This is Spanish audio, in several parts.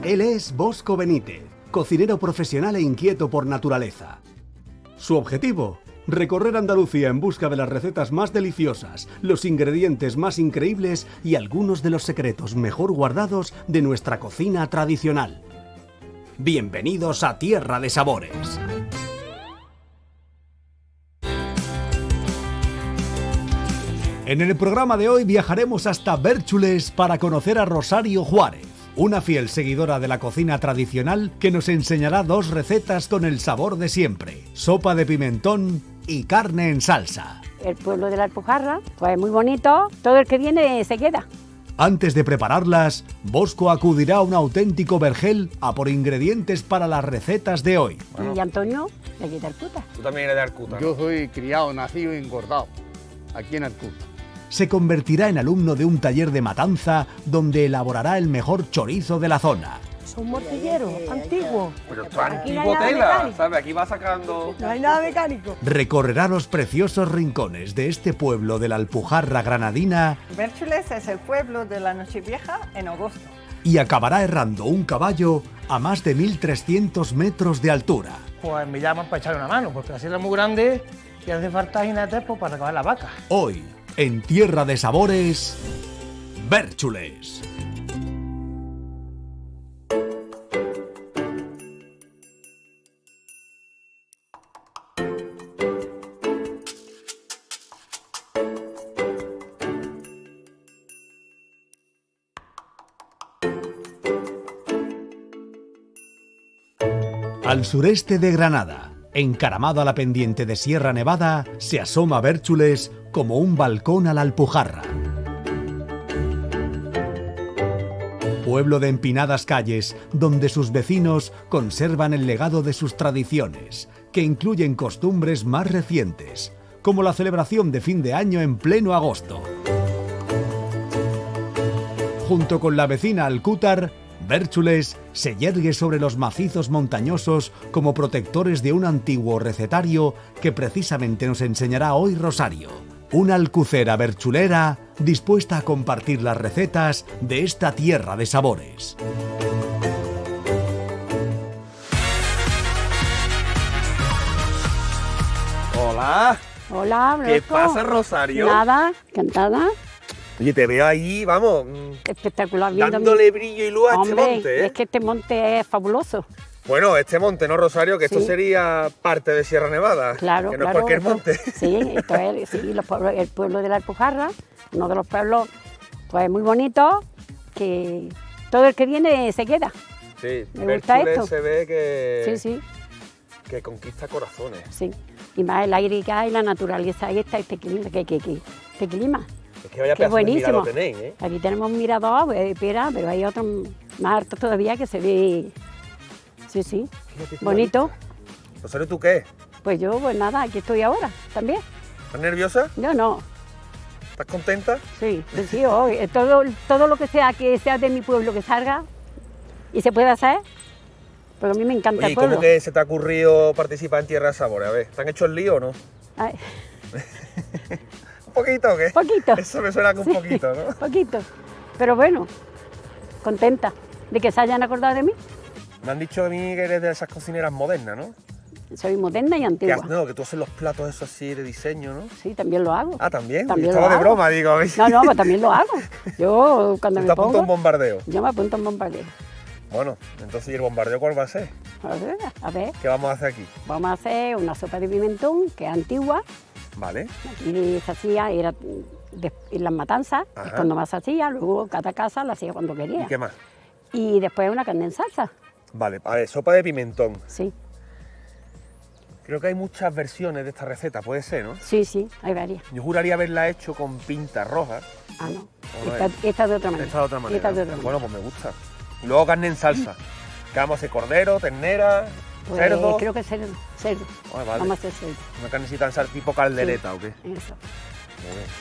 Él es Bosco Benítez, cocinero profesional e inquieto por naturaleza. Su objetivo: recorrer Andalucía en busca de las recetas más deliciosas, los ingredientes más increíbles y algunos de los secretos mejor guardados de nuestra cocina tradicional. Bienvenidos a Tierra de Sabores. En el programa de hoy viajaremos hasta Bérchules para conocer a Rosario Juárez, una fiel seguidora de la cocina tradicional que nos enseñará dos recetas con el sabor de siempre: sopa de pimentón y carne en salsa. El pueblo de la Alpujarra, pues muy bonito, todo el que viene se queda. Antes de prepararlas, Bosco acudirá a un auténtico vergel a por ingredientes para las recetas de hoy. Bueno. Y Antonio, de aquí de Arcuta. Tú también eres de Arcuta, ¿no? Yo soy criado, nacido y engordado aquí en Arcuta. Se convertirá en alumno de un taller de matanza donde elaborará el mejor chorizo de la zona. Son morcilleros antiguos. Pero esto es Aquí no antiguo hay nada tela, mecánico. ¿sabes? Aquí va sacando... No hay nada mecánico. Recorrerá los preciosos rincones de este pueblo de la Alpujarra granadina Bérchules es el pueblo de la Nochevieja en agosto. y acabará herrando un caballo a más de 1300 metros de altura. Pues me llaman para echar una mano, porque la sierra es muy grande y hace falta jinetes pues, para recoger la vaca. Hoy, en Tierra de Sabores, Bérchules. Al sureste de Granada, encaramado a la pendiente de Sierra Nevada, se asoma Bérchules como un balcón a la Alpujarra. Pueblo de empinadas calles, donde sus vecinos conservan el legado de sus tradiciones, que incluyen costumbres más recientes, como la celebración de fin de año en pleno agosto. Junto con la vecina Alcútar, Bérchules se yergue sobre los macizos montañosos como protectores de un antiguo recetario que precisamente nos enseñará hoy Rosario, una alcucera berchulera dispuesta a compartir las recetas de esta tierra de sabores. Hola. Hola, ¿Qué Bosco. pasa, Rosario? Nada, cantada, Oye, te veo ahí, vamos, espectacular. Viendo dándole brillo y luz a este Hombre, monte, ¿eh? es que este monte es fabuloso. Bueno, este monte, ¿no, Rosario? Que esto Sí. sería parte de Sierra Nevada. Claro, que no claro. es cualquier esto- monte. Sí, esto es sí, el pueblo de la Alpujarra, uno de los pueblos pues muy bonitos, que todo el que viene se queda. Sí, Me gusta Bérchules esto. se ve que, Sí, sí, que conquista corazones. sí. Y más el aire que hay, la naturaleza esta, este clima, este clima. Es que vaya Qué pedazo de mirador buenísimo. tenéis, ¿eh? Aquí tenemos un mirador, espera, pero hay otro más alto todavía que se ve. Sí, sí, Fíjate tú, bonito. Rosario, ¿tú qué? Pues yo, pues nada, aquí estoy ahora también. ¿Estás nerviosa? Yo no, ¿Estás contenta? sí, sí, todo lo que sea de mi pueblo que salga y se pueda hacer, porque a mí me encanta Oye, el ¿y pueblo. cómo que se te ha ocurrido participar en Tierra de Sabores? A ver, ¿te han hecho el lío o no? Ay, ¿Un poquito o qué? poquito. Eso me suena que un Sí, poquito, ¿no? Poquito, pero bueno, contenta de que se hayan acordado de mí. Me han dicho a mí que eres de esas cocineras modernas, ¿no? Soy moderna y Que, antigua. no, que tú haces los platos esos así de diseño, ¿no? Sí, también lo hago. Ah, ¿también? También Estaba lo de hago. broma, digo. No, no, pues también lo hago. Yo cuando ¿Tú me te apuntas a un pongo, bombardeo? yo me apunto a un bombardeo. Bueno, entonces, ¿y el bombardeo cuál va a ser? A ver, ¿Qué vamos a hacer aquí? vamos a hacer una sopa de pimentón, que es antigua. Vale. Aquí se hacía, era en las matanzas, Ajá. es cuando más se hacía, luego cada casa la hacía cuando quería. ¿Y qué más? Y después una carne en salsa, Vale, a ver, sopa de pimentón. sí, Creo que hay muchas versiones de esta receta, puede ser, ¿no? sí, sí, hay varias. Yo juraría haberla hecho con pinta roja. Ah, no, Vamos a ver. esta de otra manera. Esta de otra manera. Esta de otra manera. Bueno, pues me gusta. Y luego carne en salsa. ¿Qué vamos a hacer? ¿Cordero, ternera, Pues, cerdo? creo que cerdo, cerdo. Ah, vale. Vamos a hacer cerdo. Una carnecita en salsa tipo caldereta, ¿o qué? Eso. Muy bien.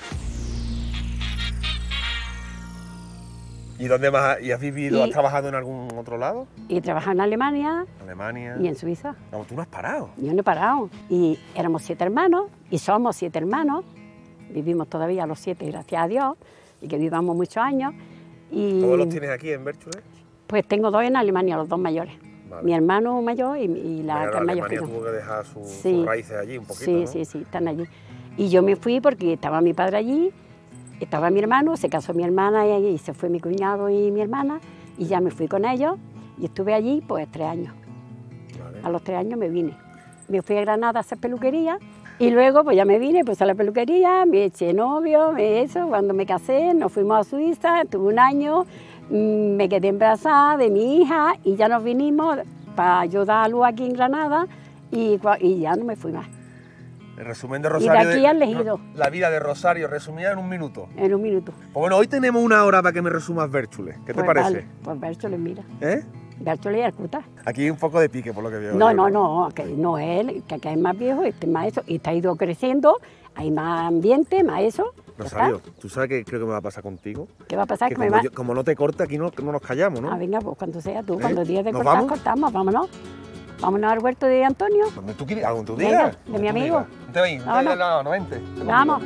¿Y dónde más? ¿Y has vivido, Y- has trabajado en algún otro lado? Y trabajaba en Alemania Alemania. y en Suiza. No, tú no has parado. Yo no he parado. Y éramos 7 hermanos, y somos 7 hermanos. Vivimos todavía los 7, gracias a Dios, y que vivamos muchos años. Y ¿Todos los tienes aquí en Bérchules? Pues tengo dos en Alemania, los dos mayores. Vale. Mi hermano mayor y la Claro, que es mayor que Alemania yo. tuvo que dejar sus Sí. raíces allí un poquito, Sí, ¿no? sí, sí, están allí. Y yo me fui porque estaba mi padre allí, estaba mi hermano, se casó mi hermana y se fue mi cuñado y mi hermana, y ya me fui con ellos y estuve allí pues 3 años. Vale. A los 3 años me vine. Me fui a Granada a hacer peluquería y luego pues ya me vine pues a la peluquería, me eché novio, eso, cuando me casé nos fuimos a Suiza, estuve 1 año, me quedé embarazada de mi hija y ya nos vinimos para yo dar a luz aquí en Granada y ya no me fui más. El resumen de Y de Rosario. aquí al Ejido. La vida de Rosario resumida en 1 minuto. En 1 minuto. Pues bueno, hoy tenemos 1 hora para que me resumas Bérchules. ¿Qué te Pues parece? vale, pues Bérchole, mira. ¿Eh? Bérchole y Arcuta. Aquí hay un poco de pique por lo que veo. No, yo, no, no, que no él, que acá es más viejo, este es más eso, y está ido creciendo, hay más ambiente, más eso. ya Rosario, está. ¿tú sabes qué creo que me va a pasar contigo? ¿Qué va a pasar? Que Que me como, va... como no te corte, aquí no nos callamos, ¿no? Ah, venga, pues cuando sea tú, cuando digas de ¿Nos cortar, vamos? cortamos, vámonos. Vámonos al huerto de Antonio. Donde tú quieras, donde tú Venga, digas. de donde mi tú amigo. digas. Vente ahí, Vámonos. no, vente. Vamos.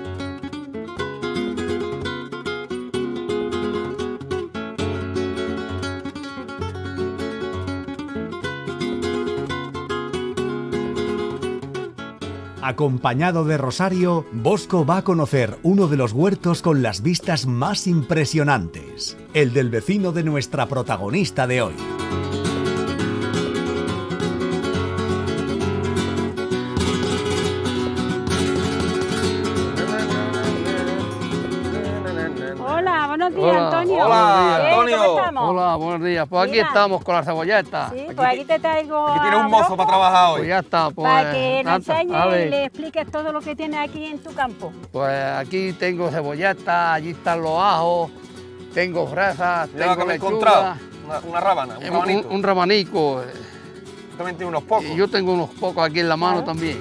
Acompañado de Rosario, Bosco va a conocer uno de los huertos con las vistas más impresionantes, el del vecino de nuestra protagonista de hoy. Hola, buenos días, Hola. Antonio. Hola, ¿Qué? Antonio. ¿Cómo estamos? Hola, buenos días. Pues aquí Mira. estamos con la cebolleta. Sí, pues aquí te traigo Aquí tiene a un mozo Bosco para trabajar hoy. Pues ya está. Pues, para que le Nata, enseñes a y ver, le expliques todo lo que tienes aquí en tu campo. pues aquí tengo cebolleta, allí están los ajos, tengo fresas, Mira lo tengo que me he lechuga, encontrado. Una rábana, un rabanito. un rabanico. Yo también tengo unos pocos. Y yo tengo unos pocos aquí en la mano Claro. también.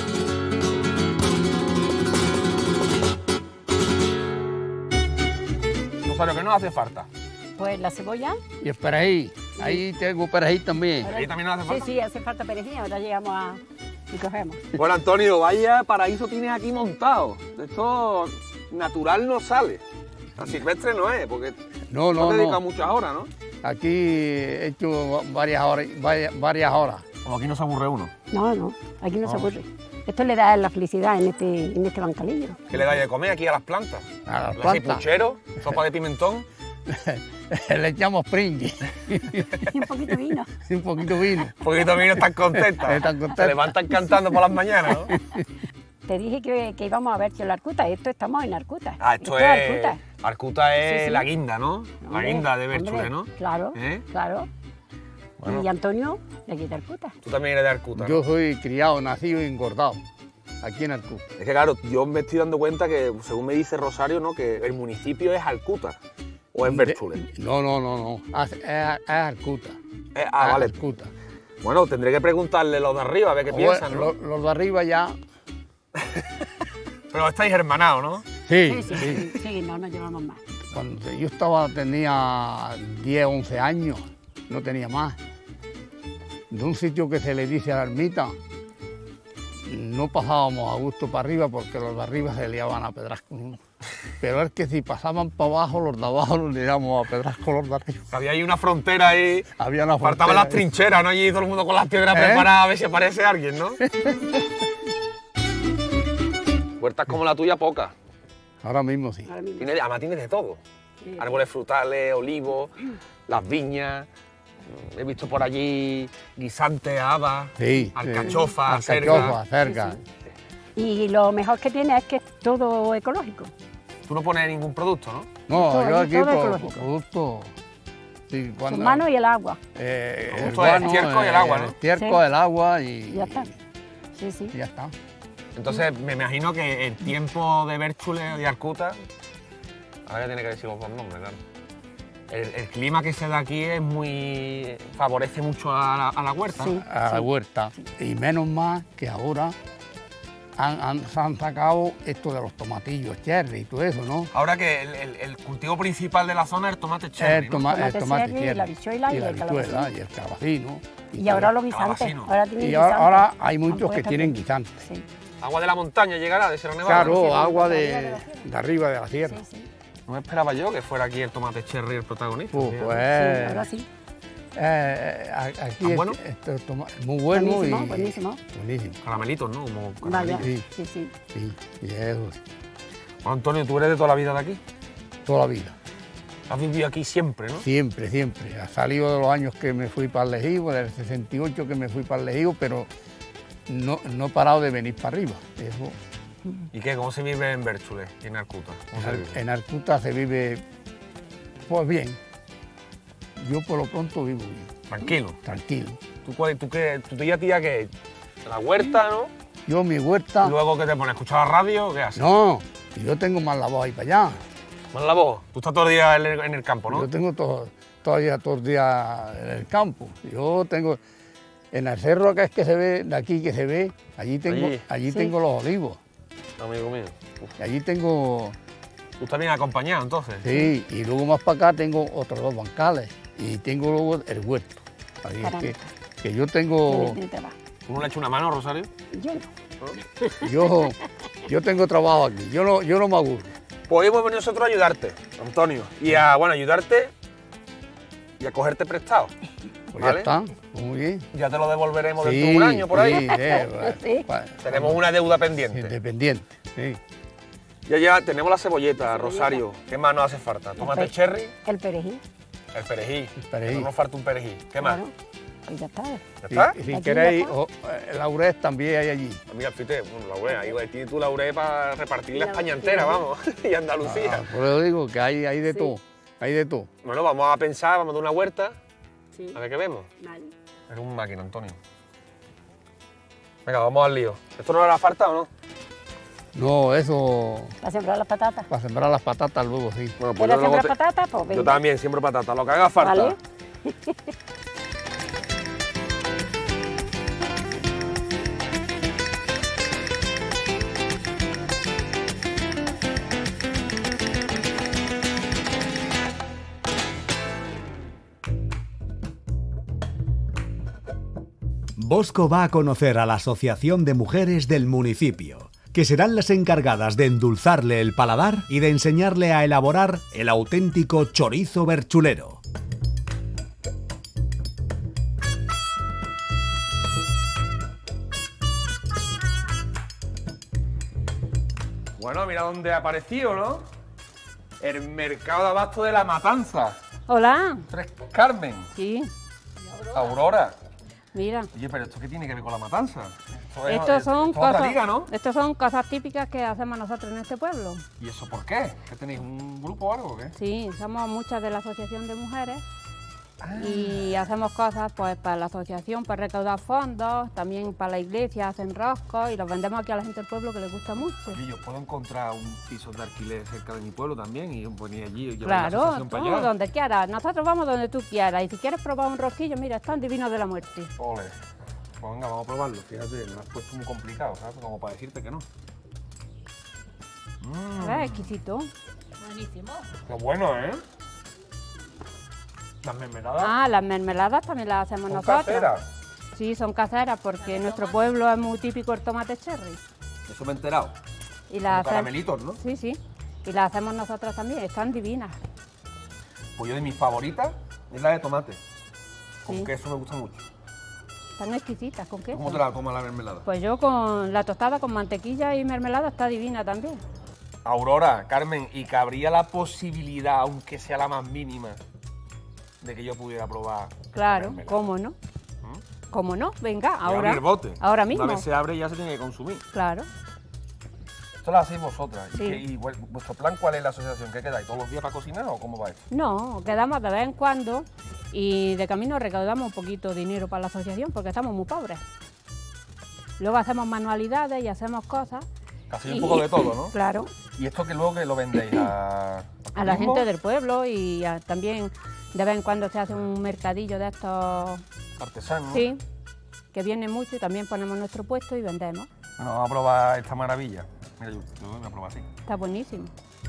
Rosario, ¿qué nos hace falta? Pues la cebolla. Y el perejil, ahí tengo perejil también. ¿Ahí también nos hace Sí, falta? sí, hace falta perejil, ahora llegamos a... y cogemos. Bueno, Antonio, vaya paraíso tienes aquí montado. Esto natural no sale. La silvestre no es, porque No, no te dedicas no. muchas horas, ¿no? Aquí he hecho varias horas. Como aquí no se aburre uno. No, no, aquí no se aburre. Esto le da la felicidad en este bancalillo. ¿Qué le dais de comer aquí a las plantas? A las ¿Le plantas. hacéis puchero? ¿Sopa de pimentón? Le echamos pringui, Y un poquito de vino. un poquito de vino. Un poquito de vino están contentas. Están contentas. Se levantan cantando por las mañanas, ¿no? Te dije que íbamos a ver si la Arcuta. Esto estamos en Arcuta. Ah, esto es es... Arcuta. Arcuta es Sí, sí. la guinda, ¿no? La Hombre, guinda de hombre, Bérchule, ¿no? Claro, ¿Eh? claro. Bueno. Y Antonio, de aquí de Arcuta. Tú también eres de Arcuta, ¿no? Yo soy criado, nacido y engordado aquí en Arcuta. Es que claro, yo me estoy dando cuenta que, según me dice Rosario, ¿no? Que el municipio es Arcuta. ¿O es Bérchule? No. Es Arcuta. Vale. Arcuta. Bueno, tendré que preguntarle los de arriba a ver qué piensan, ¿no? Los de arriba ya. Pero estáis hermanados, ¿no? Sí, Sí, no nos llevamos más. Cuando yo tenía 10, 11 años, no tenía más. De un sitio que se le dice a la ermita, no pasábamos a gusto para arriba porque los de arriba se liaban a pedras con uno. Pero es que si pasaban para abajo, los de abajo nos liamos a pedras con los de arriba. Había ahí una frontera ahí. Había una Faltaban frontera las ahí. trincheras, ¿no? Allí todo el mundo con las piedras preparadas a ver si aparece alguien, ¿no? Huertas como la tuya, pocas. Ahora mismo sí. Ahora mismo. Además tienes de todo. Sí. Árboles frutales, olivos, las viñas. He visto por allí guisantes, habas, Sí. alcachofas, Alcachofa, acelgas. cerca. Y lo mejor que tiene es que es todo ecológico. Tú no pones ningún producto, ¿no? No, Todo, yo allí aquí todo por ecológico. producto. Sí, Sus cuando, manos y el agua. el Justo el estiércol y el agua, ¿no? El estiércol, Sí. el agua Y ya está. Sí, sí. y ya está. Entonces me imagino que el tiempo de Bérchule y Arcuta, ahora ya tiene que decir los dos nombres, claro. El clima que se da aquí es muy favorece mucho a la huerta. Sí. ¿no? A la huerta. Y menos más que ahora se han sacado esto de los tomatillos, cherry y todo eso, ¿no? Ahora que el cultivo principal de la zona es el tomate cherry, El ¿no? tomate cherry, cherry. la habichuela y el habichuela calabacín. y el calabacino. Y ahora los guisantes. Calabacino. Ahora tienen Y ahora, guisantes. ahora hay Han muchos que puesto tienen aquí. guisantes. Sí, Agua de la montaña llegará, de Sierra Nevada. Claro, sí, agua de de, arriba de la sierra. de arriba de la sierra. sí, sí. No me esperaba yo que fuera aquí el tomate cherry el protagonista. fíjate. Sí, Pues ahora sí. Aquí ¿Tan bueno? esto es muy bueno Buenísimo, y buenísimo. buenísimo. Caramelitos, ¿no? Como Vaya, caramelitos. Sí. sí, sí. Sí, y eso, Bueno, Antonio, ¿tú eres de toda la vida de aquí? toda la vida. Has vivido aquí siempre, ¿no? Siempre, siempre. Ha salido de los años que me fui para el Ejido, del 68 que me fui para el Ejido, pero no he parado de venir para arriba. Eso, ¿Y qué? ¿Cómo se vive en Bérchules y en Arcuta? ¿Cómo se vive? en Arcuta se vive, pues bien. Yo por lo pronto vivo bien, Tranquilo. tranquilo. ¿Tú ya tía qué? La huerta, ¿no? Yo mi huerta, Y luego, ¿qué te pones? ¿Escuchar la radio o qué haces? no, yo tengo más la voz ahí para allá. ¿Más la voz? Tú estás todo el día en el campo, ¿no? Yo tengo todavía todo el día en el campo. Yo tengo, en el cerro que es que se ve, de aquí que se ve, allí Allí. Sí. tengo los olivos. Amigo mío. Y allí tengo, ¿Tú estás bien acompañado, entonces? sí, y luego más para acá tengo otros 2 bancales y tengo luego el huerto. Ahí es Caramba. que yo tengo, Tiene trabajo. ¿Tú no le echas una mano, Rosario? Yo no. yo tengo trabajo aquí, yo no me aburro. Pues hemos venido nosotros a ayudarte, Antonio. Y a, bueno, ayudarte y a cogerte prestado. Pues ¿Vale? ya está, muy bien. Ya te lo devolveremos Sí, dentro de un año, por ahí. sí, bueno, Sí. bueno, Tenemos una deuda pendiente. independiente, sí. Ya tenemos la cebolleta, Rosario. ¿Qué más nos hace falta? Tomate cherry, El perejil. el perejil. perejil. No nos falta un perejil. ¿Qué más? Claro. Pues ya está. ¿Ya Y está? si Aquí queréis, ya laurel también hay allí. Mira, fíjate, bueno, la urea, ahí tienes tú la urea para repartir la Y España Andalucía. entera, vamos, y Andalucía. Ah, por eso digo que hay de Sí. todo, hay de todo. Bueno, vamos a pensar, vamos a dar una huerta, Sí. a ver qué vemos. Vale. Eres un máquina, Antonio. Venga, vamos al lío. ¿Esto no le hará falta o no? No, eso, ¿Para sembrar las patatas? para sembrar las patatas luego sí. Bueno, ¿Quieres sembrar patatas? Pues Yo venga. también siembro patata, lo que haga falta. Vale. Bosco va a conocer a la Asociación de Mujeres del municipio, que serán las encargadas de endulzarle el paladar y de enseñarle a elaborar el auténtico chorizo berchulero. Bueno, mira dónde ha aparecido, ¿no? El mercado de abasto de la Matanza. Hola. Tres Carmen, Sí. Aurora. Mira. Oye, pero ¿esto qué tiene que ver con la Matanza? Estos son esto es otra cosas. liga, ¿no? Estos son cosas típicas que hacemos nosotros en este pueblo. ¿Y eso por qué? ¿Que tenéis un grupo o algo o qué? Sí, somos muchas de la asociación de mujeres y hacemos cosas pues para la asociación, para recaudar fondos, también para la iglesia hacen roscos y los vendemos aquí a la gente del pueblo que les gusta mucho. Oye, yo puedo encontrar un piso de alquiler cerca de mi pueblo también y venir allí y llevar la Claro, asociación tú para allá. donde quieras. Nosotros vamos donde tú quieras y si quieres probar un rosquillo, mira, están divinos de la muerte. Ole. Pues venga, vamos a probarlo. Fíjate, me lo has puesto muy complicado, ¿sabes? Como para decirte que no. Es exquisito. Qué bueno, ¿eh? Las mermeladas Ah, las mermeladas también las hacemos son nosotros. caseras. Sí, son caseras porque en nuestro pueblo es muy típico el tomate cherry. Eso me he enterado. Y Como las hacemos. caramelitos, ¿no? Sí, sí. Y las hacemos nosotras también, están divinas. Pues yo de mis favoritas es la de tomate. Con Sí. queso me gusta mucho. Están exquisitas, ¿con qué? ¿Cómo te la tomas la mermelada? Pues yo con la tostada con mantequilla y mermelada está divina también. Aurora, Carmen, y cabría la posibilidad, aunque sea la más mínima, de que yo pudiera probar. Claro, mermelada. ¿cómo no? ¿Cómo no? Venga, Y abrir ahora. el bote. Ahora mismo. Una vez se abre ya se tiene que consumir. Claro. Esto lo hacéis vosotras. Sí. ¿Y vuestro plan cuál es la asociación? ¿Qué quedáis? ¿Todos los días para cocinar o cómo va esto? No, quedamos de vez en cuando y de camino recaudamos un poquito de dinero para la asociación porque estamos muy pobres. Luego hacemos manualidades y hacemos cosas. Casi un poco de todo, ¿no? Claro, ¿Y esto que luego que lo vendéis a a la turismo? gente del pueblo y también de vez en cuando se hace un mercadillo de estos, Artesanos. sí, que viene mucho y también ponemos nuestro puesto y vendemos. Bueno, vamos a probar esta maravilla. Mira, yo voy a probar así. Está buenísimo.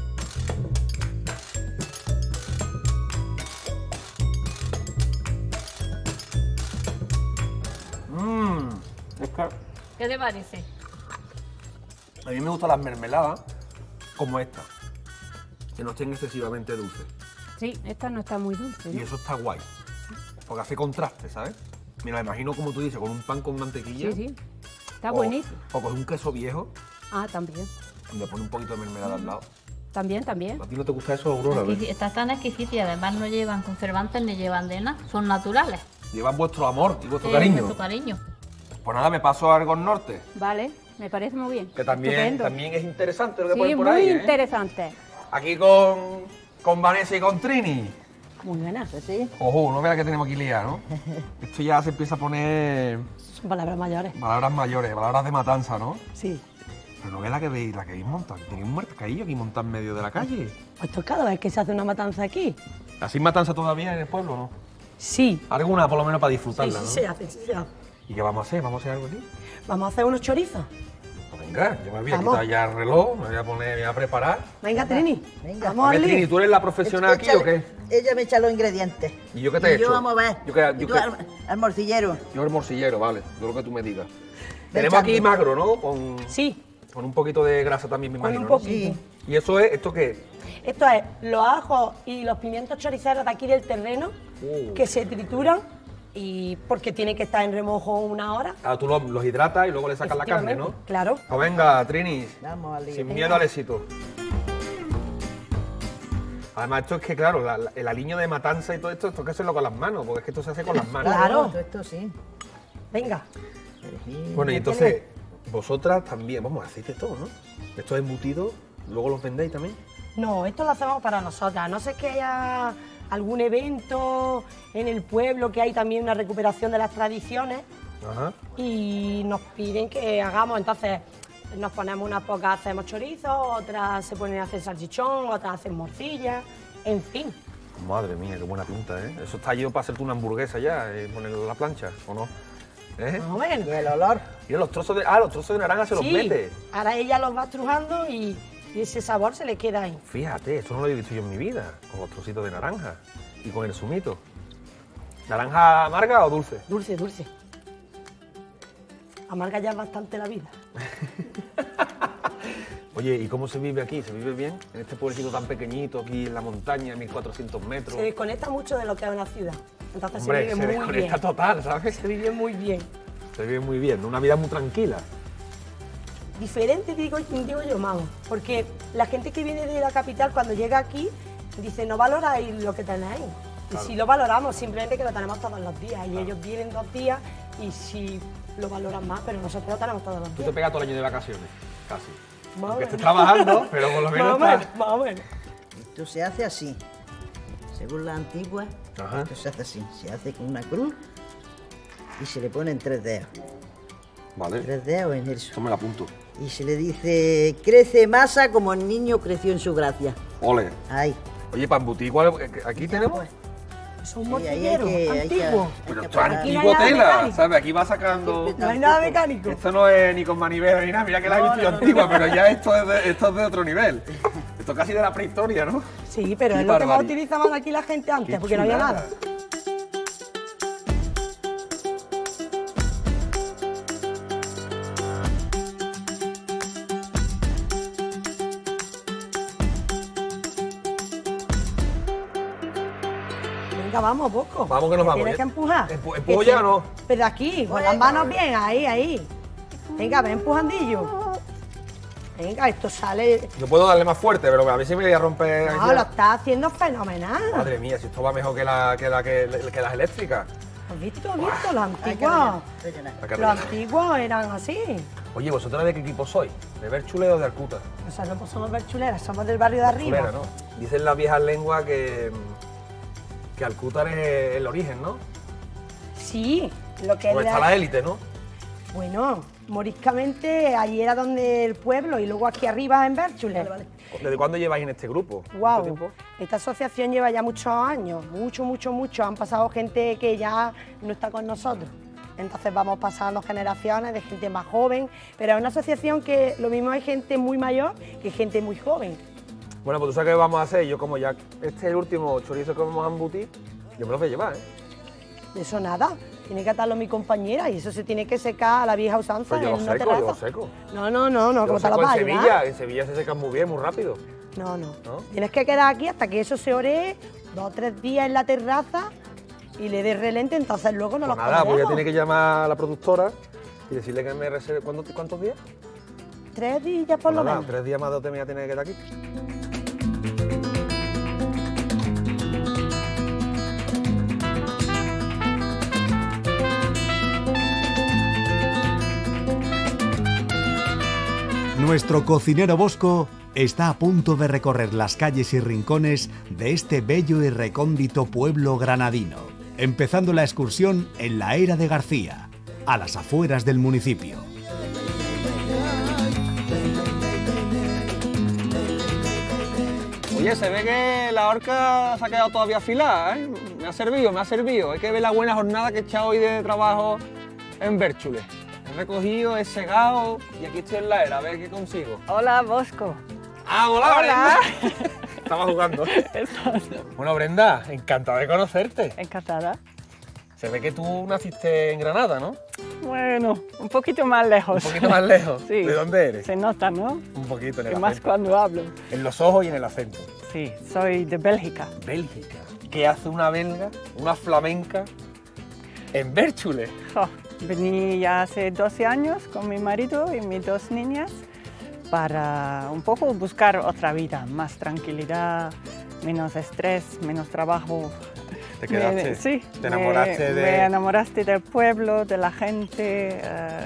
Es que ¿Qué te parece? a mí me gustan las mermeladas como esta, que no estén excesivamente dulces. Sí, esta no está muy dulce, Y ¿no? eso está guay. porque hace contraste, ¿sabes? Me lo imagino como tú dices, con un pan con mantequilla. Sí, sí. Está buenísimo. O con un queso viejo Ah, también. y le pone un poquito de mermelada al lado. También, también. ¿A ti no te gusta eso, Aurora? A ver. Estás tan exquisita y además no llevan conservantes ni llevan de nada, son naturales. Llevan vuestro amor y vuestro Sí, cariño. nuestro cariño. Pues nada, me paso a Argos Norte, Vale, me parece muy bien. que también, Estupendo. también es interesante lo que Sí, ponen por muy ahí, ¿eh? interesante. Aquí con Vanessa y con Trini. Muy buena. Pues sí, Ojo, no veas que tenemos aquí liado, ¿no? Esto ya se empieza a poner Son palabras mayores. palabras mayores, palabras de matanza, ¿no? Sí. Pero no veas la que veis montado. Tenéis un mercadillo aquí montado en medio de la calle. Pues esto es cada vez que se hace una matanza aquí. ¿Así matanza todavía en el pueblo, no? Sí. Alguna por lo menos para Sí, disfrutarla, sí ¿no? se hace, sí se hace. ¿Y qué vamos a hacer? ¿Vamos a hacer algo aquí? Vamos a hacer unos chorizos. Pues venga, yo me voy a Vamos. quitar ya el reloj, me voy a poner, me voy a preparar. Venga, Trini. venga. Vamos A a ver, Trini, darle. ¿tú eres la profesional aquí o qué? Ella me echa los ingredientes. ¿Y yo qué te he hecho? Yo vamos a ver. Yo qué- Y yo tú qué- al morcillero. Yo el morcillero, vale, yo lo que tú me digas. Ve Tenemos aquí echando. magro, ¿no? Con Sí, un poquito de grasa también, me con imagino, un ¿no? poquito. ¿Y eso es, esto qué es? Esto es los ajos y los pimientos choriceros de aquí del terreno que se trituran y porque tienen que estar en remojo una hora. Ah, tú los hidratas y luego le sacas la carne, ¿no? Efectivamente, claro. Pues venga, Trini, Vamos al lío. sin miedo al éxito. Además, esto es que, claro, el aliño de matanza y todo esto hay que hacerlo con las manos, porque es que esto se hace con las manos. Claro. Esto sí. Venga. Bueno, y entonces, vosotras también, vamos, hacéis de todo, ¿no? Estos embutidos, luego los vendéis también. No, esto lo hacemos para nosotras. No sé que haya algún evento en el pueblo, que hay también una recuperación de las tradiciones Ajá. y nos piden que hagamos. Entonces nos ponemos unas pocas, hacemos chorizos, otras se ponen a hacer salchichón, otras hacen morcilla, en fin. Madre mía, qué buena pinta, ¿eh? Eso está yo para hacerte una hamburguesa ya, ponerlo en la plancha, ¿o no? ¿Eh? Más o menos. Y el olor. Y los trozos de naranja se los Sí, mete. ahora ella los va estrujando y ese sabor se le queda ahí. Fíjate, esto no lo he visto yo en mi vida, con los trocitos de naranja y con el zumito. ¿Naranja amarga o dulce? Dulce, dulce. Amarga ya bastante la vida. Oye, ¿y cómo se vive aquí? ¿Se vive bien? En este pueblecito tan pequeñito, aquí en la montaña, 1400 metros. Se desconecta mucho de lo que es una ciudad. Entonces Hombre, se se vive muy desconecta bien. total, ¿sabes? Se vive muy bien. Se vive muy bien, una vida muy tranquila. Diferente, digo yo, vamos, porque la gente que viene de la capital cuando llega aquí dice no valoráis lo que tenéis. Claro. Y si lo valoramos, simplemente que lo tenemos todos los días. Y ellos vienen 2 días y si lo valoran más, pero nosotros lo tenemos todos los Tú te días. pegas todo el año de vacaciones, casi. Más o Aunque menos. estés trabajando, pero por lo menos Más o estás... menos, más o menos. Esto se hace así. Según la antigua, Ajá. esto se hace así. Se hace con una cruz y se le ponen 3 dedos. Vale, 3 dedos en eso eso. me lo apunto. Y se le dice, crece masa como el niño creció en su gracia. Ole. Ahí. Oye, para embutir, ¿cuál- aquí tenemos? Pues, Es un sí, morcillero antiguo. Pero hay que esto es parar. Aquí no antiguo hay nada tela, mecánico. ¿sabes? Aquí va sacando... No hay nada mecánico. Esto no es ni con manivela ni nada, mira que la he visto yo antigua, pero ya esto es de otro nivel. Esto es casi de la prehistoria, ¿no? Sí, pero Qué es lo que más barbaridad. utilizaban aquí la gente antes, Qué porque no había chulada. nada. Venga, vamos, poco. Vamos que nos vamos. Tienes que empujar. ¿Empujo ya o no? Pero aquí, con las manos bien, ahí, ahí. Venga, ven empujandillo. Venga, esto sale. Yo puedo darle más fuerte, pero a mí sí me voy a romper... aquí No, la- lo estás haciendo fenomenal. Madre mía, si esto va mejor que las eléctricas. ¿Has visto? ¿Has visto? Los hay que antiguos. rellenar. La que Los rellena. antiguos eran así. Oye, ¿vosotros de qué equipo sois? ¿De Berchule o de Arcuta? Nosotros no somos berchuleras, somos del barrio de arriba. Chulera, ¿no? Dicen las viejas lenguas que Alcútar es el origen, ¿no? Sí, lo que es Donde está la élite, ¿no? Bueno, moriscamente allí era donde el pueblo y luego aquí arriba en Bérchule. ¿Desde cuándo lleváis en este grupo? ¿Mucho Wow, tiempo? esta asociación lleva ya muchos años, mucho. Han pasado gente que ya no está con nosotros. Entonces vamos pasando generaciones de gente más joven, pero es una asociación que lo mismo hay gente muy mayor que gente muy joven. Bueno, pues tú sabes qué vamos a hacer. Yo como ya este es el último chorizo que vamos a embutir, yo me lo voy a llevar, ¿eh? De eso nada, tiene que atarlo mi compañera y eso se tiene que secar a la vieja usanza Pues yo en lo una seco, yo lo terraza. seco. No, Yo como lo te lo seco vas a en llevar. Sevilla. En Sevilla se secan muy bien, muy rápido. No. ¿No? Tienes que quedar aquí hasta que eso se oree 2 o 3 días en la terraza y le dé relente, entonces luego no Pues los nada, pues ya comeremos. tiene que llamar a la productora y decirle que me reserve. ¿Cuántos días? 3 días por lo Nada, menos. 3 días más de hotel me voy a tener que quedar aquí. Nuestro cocinero Bosco está a punto de recorrer las calles y rincones de este bello y recóndito pueblo granadino, empezando la excursión en la Era de García, a las afueras del municipio. Oye, se ve que la horca se ha quedado todavía afilada, ¿eh? Me ha servido. Hay que ver la buena jornada que he echado hoy de trabajo en Bérchule. He recogido, he segado y aquí estoy en la Era, a ver qué consigo. Hola, Bosco. ¡Ah, hola, Hola. Brenda! Estaba jugando. Bueno, Brenda, encantado de conocerte. Encantada. Se ve que tú naciste en Granada, ¿no? Bueno, un poquito más lejos. Un poquito más lejos. Sí. ¿De dónde eres? Se nota, ¿no? Un poquito en el Y más acento. cuando hablo. En los ojos y en el acento. Sí, soy de Bélgica. Bélgica. ¿Qué hace una belga, una flamenca, en Bérchule? Jo, vení ya hace 12 años con mi marido y mis 2 niñas para un poco buscar otra vida, más tranquilidad, menos estrés, menos trabajo. ¿Te quedaste? Sí. ¿Te enamoraste Me enamoraste del pueblo, de la gente,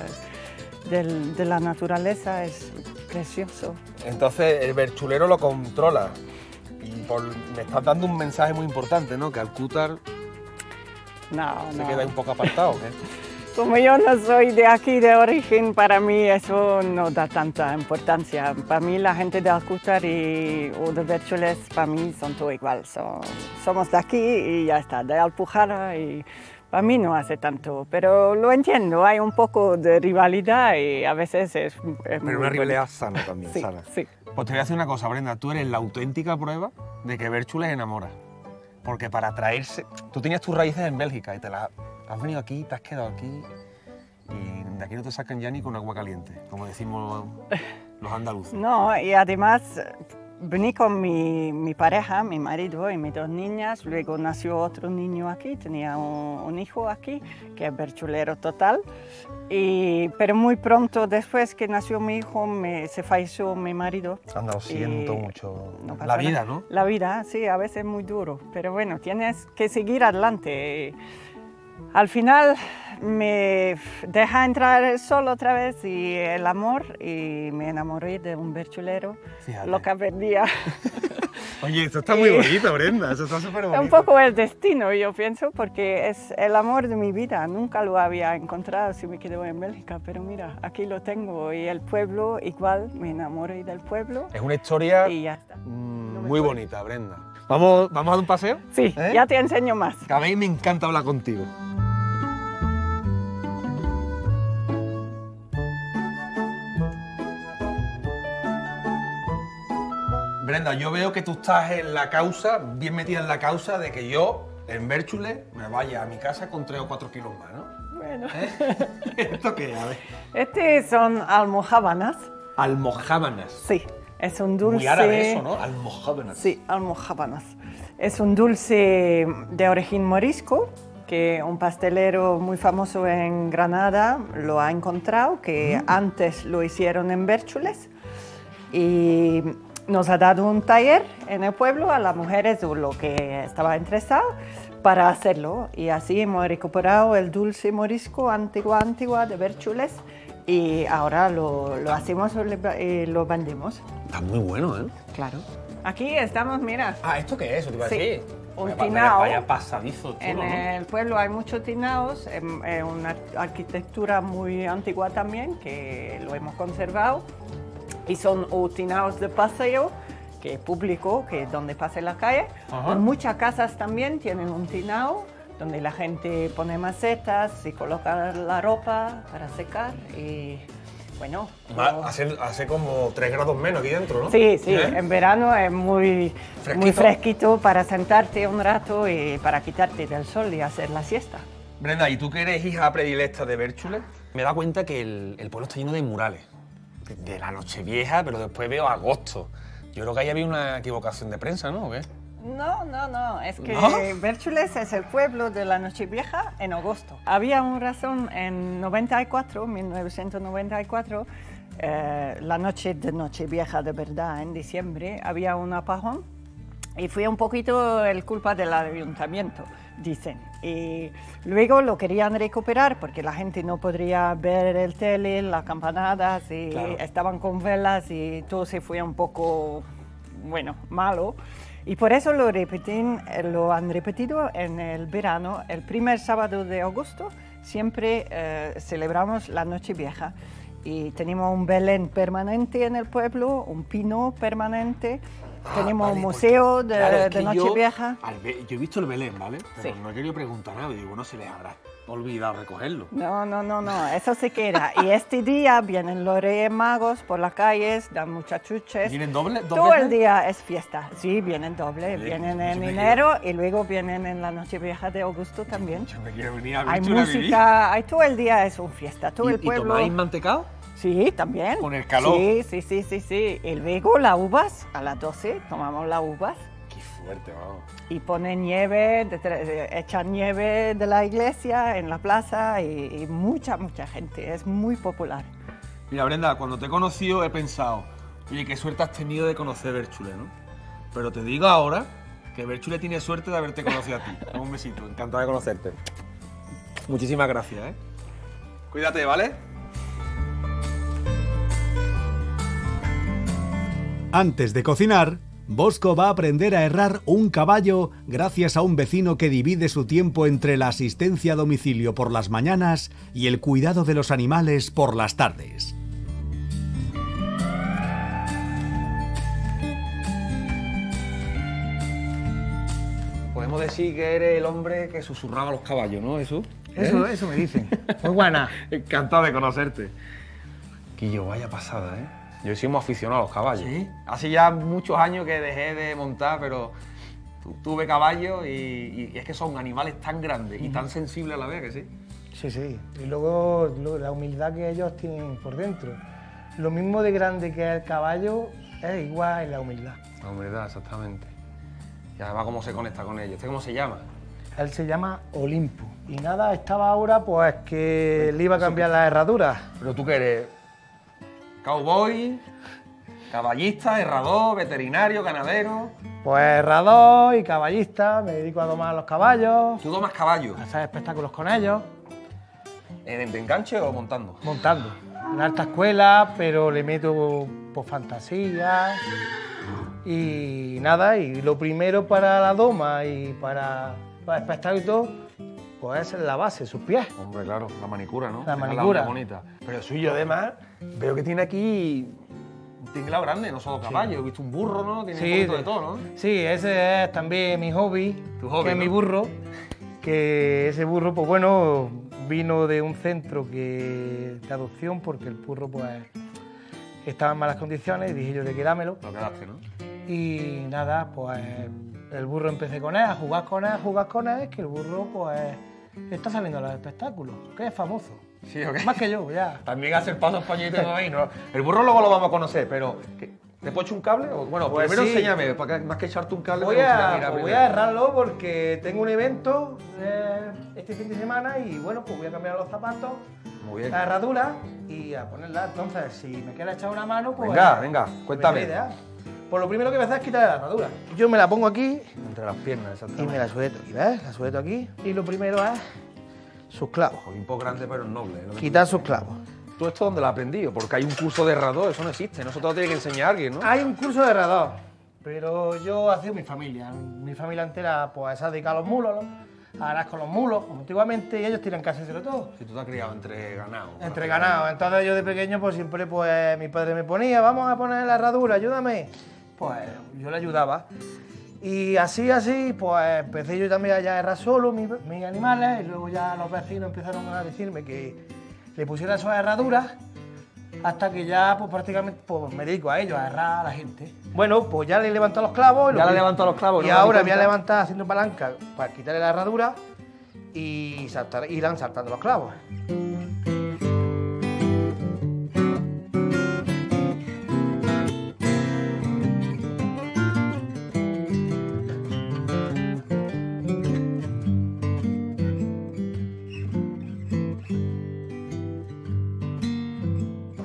de la naturaleza, es precioso. Entonces el berchulero lo controla. Y me estás dando un mensaje muy importante, ¿no? Que Alcútar No, se no. queda un poco apartado, ¿qué? Como yo no soy de aquí de origen, para mí eso no da tanta importancia. Para mí la gente de Alcútar o de Bércholes, para mí son todo igual. Somos de aquí y ya está, de Alpujarra y para mí no hace tanto. Pero lo entiendo, hay un poco de rivalidad y a veces es muy Pero una rivalidad sana también, Sí, sana. sí. Pues te voy a decir una cosa, Brenda, tú eres la auténtica prueba de que Bérchule enamora. Porque para traerse... Tú tenías tus raíces en Bélgica y has venido aquí, te has quedado aquí y de aquí no te sacan ya ni con agua caliente, como decimos los andaluces. No, y además vení con mi pareja, mi marido y mis 2 niñas, luego nació otro niño aquí, tenía un hijo aquí, que es berchulero total, pero muy pronto después que nació mi hijo se falleció mi marido. Anda, lo siento Y mucho. no pasa La vida, nada. ¿no? La vida, sí, a veces es muy duro, pero bueno, tienes que seguir adelante. Al final me deja entrar el sol otra vez y el amor y me enamoré de un berchulero, Fíjate. loca perdida. Oye, esto está muy bonito, Brenda, eso está súper Es bonito. un poco el destino, yo pienso, porque es el amor de mi vida. Nunca lo había encontrado si me quedo en Bélgica, pero mira, aquí lo tengo y el pueblo igual, me enamoré del pueblo Es una historia y ya está. muy bonita, Brenda. ¿Vamos a dar un paseo? Sí, ¿Eh? ya te enseño más. Que a mí me encanta hablar contigo. Brenda, yo veo que tú estás en la causa, bien metida en la causa de que yo, en Bérchule, me vaya a mi casa con 3 o 4 kilos más, ¿no? Bueno. ¿Esto qué es? A ver. Este son almojábanas. Almojábanas. Sí, es un dulce. Muy árabe eso, ¿no? Almojábanas. Sí, almojábanas. Es un dulce de origen morisco que un pastelero muy famoso en Granada lo ha encontrado, que antes lo hicieron en Bérchules y nos ha dado un taller en el pueblo a las mujeres o lo que estaba interesado para hacerlo y así hemos recuperado el dulce morisco antigua de Bérchules y ahora lo hacemos y lo vendemos. Está muy bueno, ¿eh? Claro. Aquí estamos, mira. Ah, ¿esto qué es? Eso te iba a Sí, decir. un Vaya- tinao. Vaya pasadizo chulo, En ¿no? el pueblo hay muchos tinaos, una arquitectura muy antigua también, que lo hemos conservado. Y son o tinaos de paseo, que es público, que es donde pasa la calle. Ajá. En muchas casas también tienen un tinao, donde la gente pone macetas y coloca la ropa para secar. Y bueno. Hace como 3 grados menos aquí dentro, ¿no? Sí, sí, ¿Eh? en verano es muy ¿Fresquito? fresquito para sentarte un rato y para quitarte del sol y hacer la siesta. Brenda, ¿y tú que eres hija predilecta de Bérchule? Me he dado cuenta que el pueblo está lleno de murales. De la Nochevieja, pero después veo agosto. Yo creo que ahí había una equivocación de prensa, ¿no? ¿O qué? No, es que ¿No? Bérchules es el pueblo de la Nochevieja en agosto. Había una razón en 1994, la noche de Nochevieja de verdad, en diciembre, había un apagón y fue un poquito el culpa del ayuntamiento, dicen. Y luego lo querían recuperar porque la gente no podría ver el tele, las campanadas, y estaban con velas y todo se fue un poco, bueno, malo. Y por eso lo han repetido en el verano, el primer sábado de agosto, siempre celebramos la Nochevieja. Y tenemos un Belén permanente en el pueblo, un pino permanente, tenemos un museo de Nochevieja. Yo he visto el Belén, ¿vale? Pero Sí. no he querido preguntar nada, digo, no se les habrá olvidado recogerlo. No, eso se queda. Y este día vienen los Reyes Magos por las calles, dan muchas chuches. ¿Vienen doble? Todo el día es fiesta. Sí, vienen doble. Bien, Vienen en yo me enero y luego vienen en la Nochevieja de agosto también. Yo me quiero venir a Hay Bérchules a vivir. música, hay todo el día es una fiesta. Todo el ¿Y pueblo. tomáis mantecado? Sí, también. Con el calor. Sí. Y luego las uvas, a las 12 tomamos las uvas. Qué fuerte, vamos. Y ponen nieve, echan nieve de la iglesia en la plaza y mucha gente, es muy popular. Mira, Brenda, cuando te he conocido he pensado, oye, qué suerte has tenido de conocer Bérchules, ¿no? Pero te digo ahora que Bérchules tiene suerte de haberte conocido a ti. Un besito, encantado de conocerte. Muchísimas gracias, ¿eh? Cuídate, ¿vale? Antes de cocinar, Bosco va a aprender a herrar un caballo gracias a un vecino que divide su tiempo entre la asistencia a domicilio por las mañanas y el cuidado de los animales por las tardes. Podemos decir que eres el hombre que susurraba a los caballos, ¿no, Jesús? Eso me dicen. Muy buena. Encantado de conocerte. Quillo, vaya pasada, ¿eh? Yo soy muy aficionado a los caballos. ¿Sí? Hace ya muchos años que dejé de montar, pero tuve caballos y es que son animales tan grandes y tan sensibles a la vez, que sí. Sí. Y luego la humildad que ellos tienen por dentro. Lo mismo de grande que el caballo es igual en la humildad. La humildad, exactamente. Y además cómo se conecta con ellos. ¿Este cómo se llama? Él se llama Olimpo. Y nada, estaba ahora pues que le iba a cambiar las herraduras. Pero tú que eres cowboy, caballista, herrador, veterinario, ganadero. Pues herrador y caballista, me dedico a domar los caballos, ¿Tú domas caballos? a hacer espectáculos con ellos, ¿De enganche o montando? montando. En alta escuela, pero le meto pues fantasías y nada, y lo primero para la doma y para los espectáculos y todo, pues es la base, sus pies. Hombre, claro, la manicura, ¿no? La Deja manicura. uña bonita. Pero suyo, además, veo que tiene aquí un tinglado grande, no solo caballo. He visto un burro, ¿no? Tiene un poquito de todo, ¿no? Sí, ese es también mi hobby, Tu hobby, que es ¿no? mi burro, que ese burro, pues bueno, vino de un centro de adopción porque el burro pues estaba en malas condiciones y dije yo de quedármelo. Lo quedaste, ¿no? Y nada, pues el burro empecé con él, a jugar con él, que el burro pues está saliendo a los espectáculos, que es famoso. Sí, ¿o qué? Más que yo, ya. También hace el paso españolito ahí, ¿no? El burro luego lo vamos a conocer, pero ¿te puedo echar un cable? Bueno, Pues primero sí. enséñame, más que echarte un cable, Voy me gustaría mirar a primero. errarlo porque tengo un evento este fin de semana y bueno, pues voy a cambiar los zapatos, Muy bien. la herradura y a ponerla. Entonces, si me quieres echar una mano, pues... Venga, pues cuéntame. es la idea. Pues lo primero que voy a hacer es quitar la herradura. Yo me la pongo aquí Entre las piernas, y exactamente. me la sujeto aquí, ¿ves? La sujeto aquí. Y lo primero es sus clavos. Olimpo grande pero noble. ¿No? Quitar sus clavos. ¿Tú esto dónde lo has aprendido? Porque hay un curso de herrador, eso no existe, ¿no? Eso te lo tiene que enseñar alguien, ¿no? Hay un curso de herrador, pero yo ha sido mi familia. Mi familia entera pues se ha dedicado a los mulos, ¿no? A arar con los mulos, como antiguamente, y ellos tienen que hacerlo todo. Si tú te has criado entre ganado. Entre ganados. Entonces yo de pequeño pues siempre pues mi padre me ponía, vamos a poner la herradura, ayúdame. Pues yo le ayudaba. Y así, pues empecé yo también a herrar solo mis animales y luego ya los vecinos empezaron a decirme que le pusiera esas herraduras hasta que ya pues prácticamente pues, me dedico a ello, a herrar a la gente. Bueno, pues ya le he levantado los clavos. Ya le he levantado los clavos, Y no me ahora di voy a cuenta. levantar haciendo palanca para quitarle la herradura y irán saltando los clavos.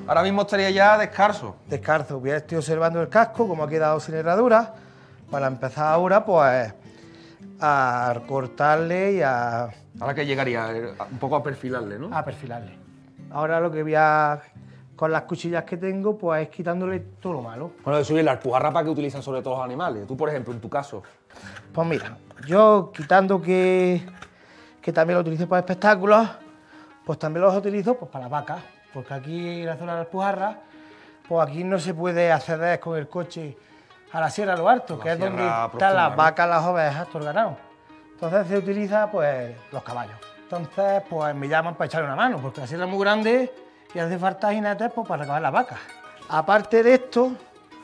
Ahora mismo estaría ya descalzo. Descalzo. Estoy observando el casco, como ha quedado sin herradura, para empezar ahora, pues, a cortarle y a... Ahora que llegaría un poco a perfilarle, ¿no? A perfilarle. Ahora lo que voy con las cuchillas que tengo, pues es quitándole todo lo malo. Bueno, eso y la alpujarra para que utilizan sobre todo los animales. Tú, por ejemplo, en tu caso. Pues mira, yo quitando que también lo utilizo para espectáculos, pues también los utilizo pues, para las vacas. Porque aquí en la zona de la Alpujarra, pues aquí no se puede acceder con el coche a la sierra lo alto, que es donde están las vacas, las ovejas, todo el ganado. Entonces se utiliza pues los caballos. Entonces pues me llaman para echarle una mano, porque la sierra es muy grande y hace falta jinetes pues, para recabar las vacas. Aparte de esto,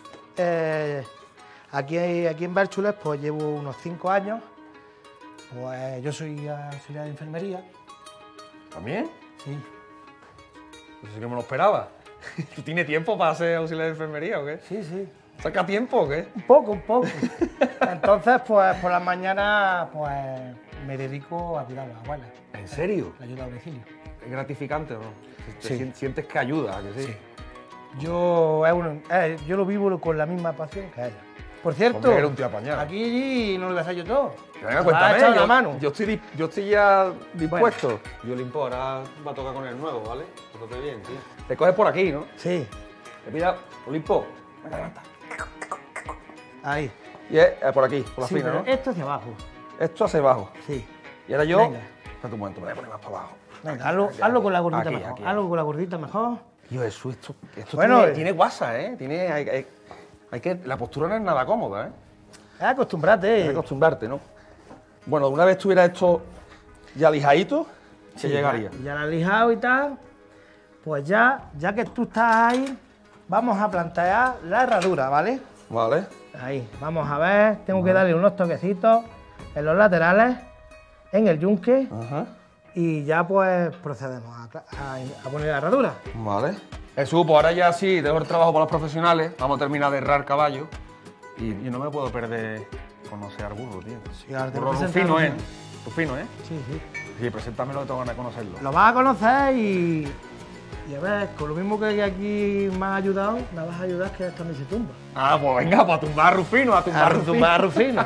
aquí en Bérchules pues llevo unos 5 años. Pues yo soy auxiliar de enfermería. ¿También? Sí. Eso sí que me lo esperaba. ¿Tú tienes tiempo para ser auxiliar de enfermería o qué? Sí, sí. ¿Saca tiempo o qué? Un poco. Entonces, pues por las mañanas, pues me dedico a cuidar a las abuelas. ¿En serio? La ayuda a domicilio. ¿Es gratificante o no? Sí. ¿Sientes que ayuda? Que sí. Sí. Yo lo vivo con la misma pasión que ella. Por cierto, era un tío apañado. Aquí no lo voy a hacer yo todo. Venga, cuéntame. Echado la mano. Yo estoy ya dispuesto. Bueno. Yo limpo, ahora va a tocar con el nuevo, ¿vale? Tócate bien, tío. Te coges por aquí, ¿no? Sí. Te pilla, lo limpo. Venga, levanta. Ahí. Y es por aquí, por la fina, ¿no? Esto hacia abajo. Esto hacia abajo. Sí. Y ahora yo... Venga. Espera un momento, me voy a poner más para abajo. Venga, hazlo con la gordita mejor. Aquí. Hazlo con la gordita mejor. Tío, esto bueno, tiene guasa, ¿eh? La postura no es nada cómoda, ¿eh? Es acostumbrarte. Es acostumbrarte, ¿no? Bueno, una vez tuviera esto ya lijadito, se llegaría. Ya lo has lijado y tal, pues ya que tú estás ahí, vamos a plantear la herradura, ¿vale? Vale. Ahí, vamos a ver, tengo que darle unos toquecitos en los laterales, en el yunque, y ya pues procedemos a poner la herradura. Vale. Jesús, pues ahora ya sí, dejo el trabajo para los profesionales, vamos a terminar de herrar caballo, y no me puedo perder conocer al burro, tío. Sí, ahora te burro Rufino, ¿eh? Rufino, ¿eh? Sí. Sí, preséntamelo, tengo ganas de conocerlo. Lo vas a conocer y a ver, con lo mismo que aquí me has ayudado, me vas a ayudar que también se tumba. Ah, pues venga, pues a tumbar a Rufino, a tumbar a Rufino.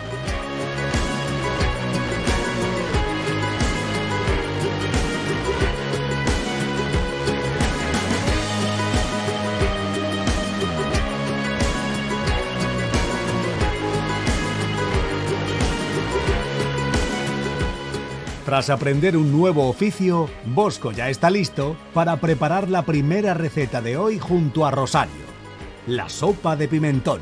Tras aprender un nuevo oficio, Bosco ya está listo para preparar la primera receta de hoy junto a Rosario, la sopa de pimentón.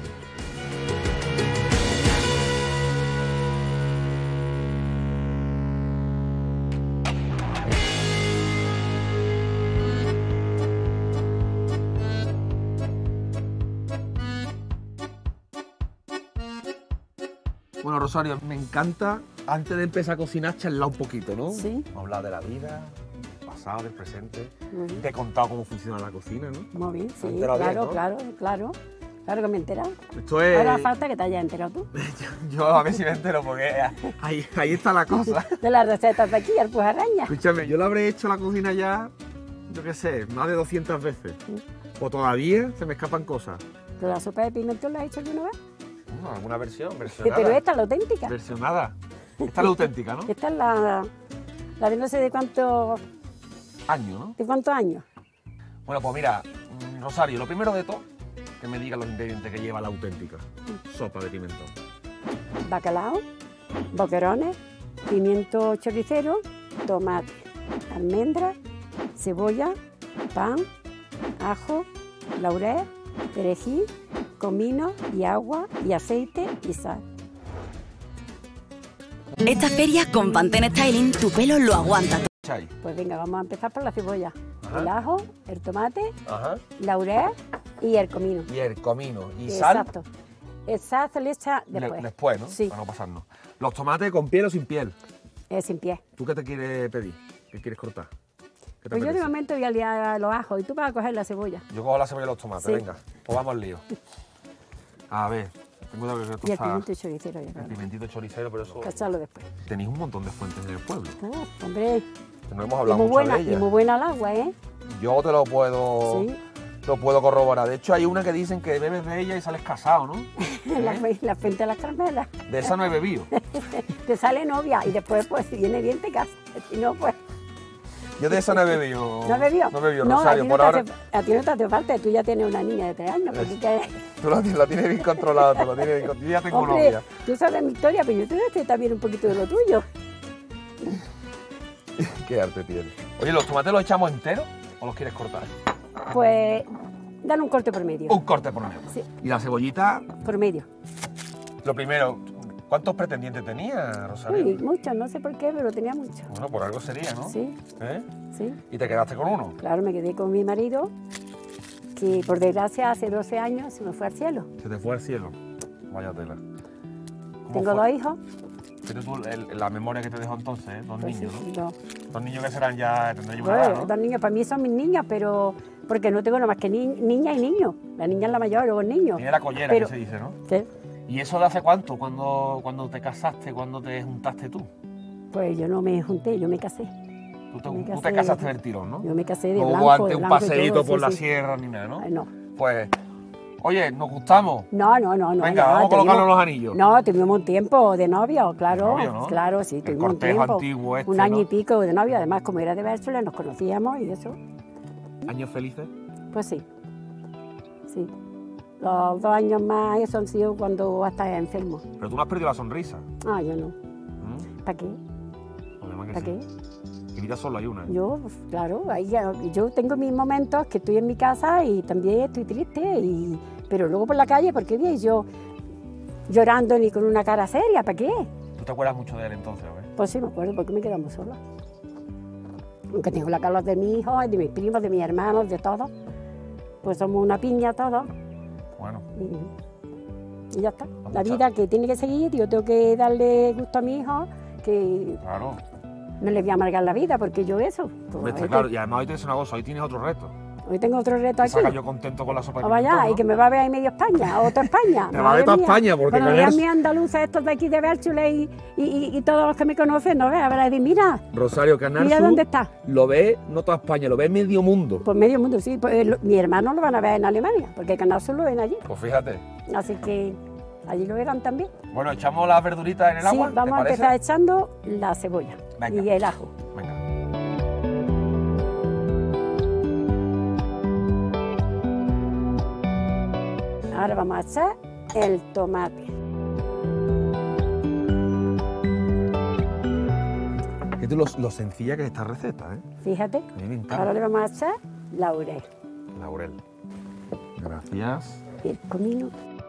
Bueno, Rosario, me encanta, antes de empezar a cocinar, charlar un poquito, ¿no? Sí. Hablar de la vida, del pasado, del presente. Te he contado cómo funciona la cocina, ¿no? Muy bien, sí, enterado claro, bien, ¿no? claro que me he enterado. Esto es... Ahora falta que te hayas enterado tú. Yo a ver si me entero, porque ahí está la cosa. De las recetas de aquí, Alpujarraña. Escúchame, yo lo habré hecho la cocina ya, yo qué sé, más de 200 veces. O todavía se me escapan cosas. ¿Pero la sopa de pimentón la has hecho alguna vez? No, alguna versionada. Pero esta es la auténtica. Versionada. Esta es la auténtica, ¿no? Esta es la de no sé de cuántos años, ¿no? ¿De cuántos años? Bueno, pues mira, Rosario, lo primero de todo, que me diga los ingredientes que lleva la auténtica sopa de pimentón. Bacalao, boquerones, pimiento choricero, tomate, almendras, cebolla, pan, ajo, laurel, perejil, comino y agua y aceite y sal. Esta feria con Pantene Styling tu pelo lo aguanta. Pues venga, vamos a empezar por la cebolla. El ajo, el tomate, laurel y el comino. Y el comino. ¿Y sal? Exacto. El sal se le echa después. Después, ¿no? Sí. Para no pasarnos. ¿Los tomates con piel o sin piel? Sin piel. ¿Tú qué te quieres pedir? ¿Qué quieres cortar? Pues yo de momento voy a liar los ajos y tú vas a coger la cebolla. Yo cojo la cebolla y los tomates, sí. Venga. Pues vamos al lío. A ver, tengo que tostar. Y el pimiento choricero. El pimentito choricero, pero eso... Echarlo después. Tenéis un montón de fuentes en el pueblo. Hombre. No hemos hablado mucho de ellas. Y muy buena el agua, ¿eh? yo te lo puedo... Sí. Lo puedo corroborar. De hecho, hay una que dicen que bebes de ella y sales casado, ¿no? La fuente de las Carmelas. De esa no he bebido. Te sale novia y después, pues, si viene bien, te casas. Si no, pues... Yo de esa no he bebido. ¿No bebió? No he bebido, No, Rosario, por ahora. A ti no te hace falta, tú ya tienes una niña de 3 años. Porque Tú lo tienes bien controlado, tú lo tienes bien controlado. Yo ya tengo Hombre, novia. tú sabes mi historia, pero yo te sé también un poquito de lo tuyo. Qué arte tiene. Oye, ¿los tomates los echamos enteros o los quieres cortar? Pues, dale un corte por medio. Un corte por medio. Sí. Y la cebollita, Por medio. lo primero, ¿cuántos pretendientes tenía, Rosario? Uy, muchos, no sé por qué, pero tenía muchos. Bueno, por algo sería, ¿no? Sí, ¿Eh? sí. ¿Y te quedaste con uno? Claro, me quedé con mi marido, que por desgracia hace 12 años se me fue al cielo. Se te fue al cielo. Vaya tela. Tengo 2 hijos. Pero tú, la memoria que te dejó entonces, ¿eh? Dos Pues niños, sí, ¿no? dos. Dos niños que serán ya, tendrán ya una Bueno, edad, ¿no? 2 niños, para mí son mis niñas, pero porque no tengo nada más que niña y niño. La niña es la mayor, luego el niño. Tiene la collera, Pero- que se dice, ¿no? ¿Qué? ¿Y eso de hace cuánto? ¿Cuándo te casaste? ¿Cuándo te juntaste tú? Pues yo no me junté, yo me casé. Tú te casaste del tirón, ¿no? Yo me casé de No blanco. hubo antes de un blanco y paseíto todo, por sí, la sí. sierra ni nada, ¿no? Ay, no. Pues, oye, ¿nos gustamos? No. Venga, ya, vamos a colocarnos tuvimos- los anillos. No, tuvimos un tiempo de novio, claro. De novio, ¿no? Claro, sí, El tuvimos un cortejo tiempo. antiguo este, un año ¿no? y pico de novio, además, como era de Bércholes, nos conocíamos y eso. ¿Años felices? Pues sí. Sí. Los 2 años más, eso han sido cuando hasta enfermo. Pero tú no has perdido la sonrisa. Ah, yo no. ¿Mm? ¿Para qué? Además que ¿Para sí. qué? Que vida solo hay una. ¿eh? Yo, pues, claro, yo tengo mis momentos que estoy en mi casa y también estoy triste, pero luego por la calle, ¿por qué bien? Yo llorando ni con una cara seria, ¿para qué? ¿Tú te acuerdas mucho de él entonces, o qué? Pues sí, me acuerdo, porque me quedamos solas. Aunque tengo la calor de mi hijo, de mis primos, de mis hermanos, de todos. Pues somos una piña todos. Bueno. Y ya está. La vida que tiene que seguir, yo tengo que darle gusto a mi hijo, que Claro. no le voy a amargar la vida, porque yo eso. Pues, Hombre, está hoy claro. Y además hoy tienes una cosa, hoy tienes otro reto. hoy tengo otro reto Te aquí. saca yo contento con la sopa de O vaya, pimentón, ¿no? y que me va a ver ahí medio España, o toda España. Te va a ver toda Madre mía. España, porque cuando con vean eso- mis andaluces estos de aquí de Bércholes y todos los que me conocen, no vean, a decir, mira, Rosario, Canal mira Sur dónde está. lo ve no toda España, lo ve medio mundo. Pues medio mundo, sí. Pues, mi hermano lo van a ver en Alemania, porque Canal Sur lo ven allí. Pues fíjate. Así que allí lo verán también. Bueno, echamos las verduritas en el Sí, agua, ¿te vamos a parece? empezar echando la cebolla Venga. y el ajo. Venga. Ahora vamos a echar el tomate. Fíjate lo sencilla que es esta receta, ¿eh? Fíjate. A mí me encanta. Ahora le vamos a echar laurel Laurel. Gracias. y el comino.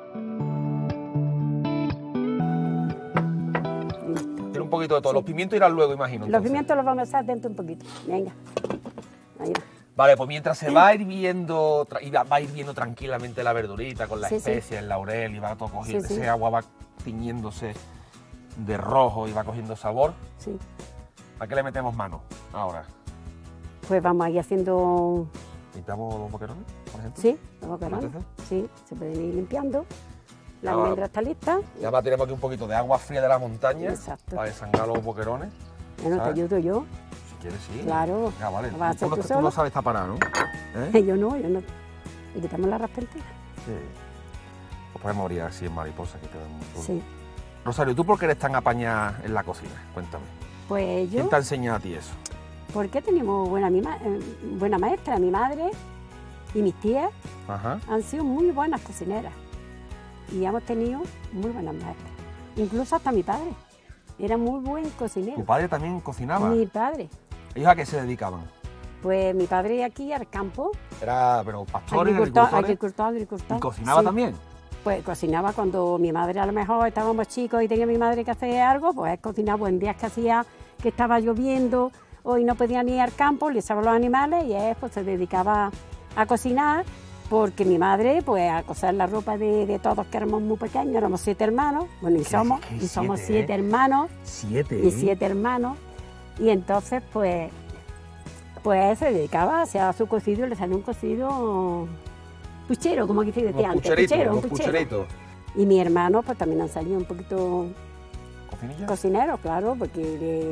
Tiene un poquito de todo. Los pimientos irán luego, imagino. Los entonces. pimientos los vamos a echar dentro un poquito. Venga. Ahí va. Vale, pues mientras se va hirviendo, va hirviendo tranquilamente la verdurita con las Sí, sí. especias, el laurel, y va todo cogiendo, Sí, sí. ese agua va tiñéndose de rojo y va cogiendo sabor. Sí. ¿A qué le metemos mano ahora? Pues vamos a ir haciendo. ¿Pintamos los boquerones, por ejemplo? Sí, los boquerones. ¿Apetece? Sí, se pueden ir limpiando. La Ahora- almendra está lista. Y además tenemos aquí un poquito de agua fría de la montaña Exacto. para desangrar los boquerones. Bueno, te ¿sabes? ayudo yo. Si quieres, sí. Claro. Venga, vale. ¿Lo vas a hacer tú Tú solo? no sabes taparar, ¿no? ¿Eh? Yo no. Y quitamos la raspentina. Sí. Pues podemos morir así en mariposa, que queda muy chulo. Sí. Rosario, ¿tú por qué eres tan apañada en la cocina? Cuéntame. Pues yo. ¿Quién te ha enseñado a ti eso? Porque tenemos buena maestra, mi madre y mis tías Ajá. han sido muy buenas cocineras y hemos tenido muy buenas maestras. Incluso hasta mi padre era muy buen cocinero. ¿Tu padre también cocinaba? Mi padre. ¿Ellos a qué se dedicaban? Pues mi padre aquí al campo, Era, pero pastores, agricultores. agricultor. ¿Y cocinaba Sí. también? Pues cocinaba cuando mi madre a lo mejor estábamos chicos y tenía mi madre que hacer algo, pues él cocinaba en días que hacía que estaba lloviendo o y no podía ni ir al campo, le echaba los animales y él pues se dedicaba a cocinar porque mi madre pues a coser la ropa de todos que éramos muy pequeños, éramos 7 hermanos, bueno y somos 7 hermanos 7. y 7 hermanos y entonces pues él se dedicaba, hacía su cocido y le salió un cocido puchero, como que se decía antes, un puchero. pucheritos. Y mis hermanos pues también han salido un poquito ¿Cocinilla? cocineros, claro, porque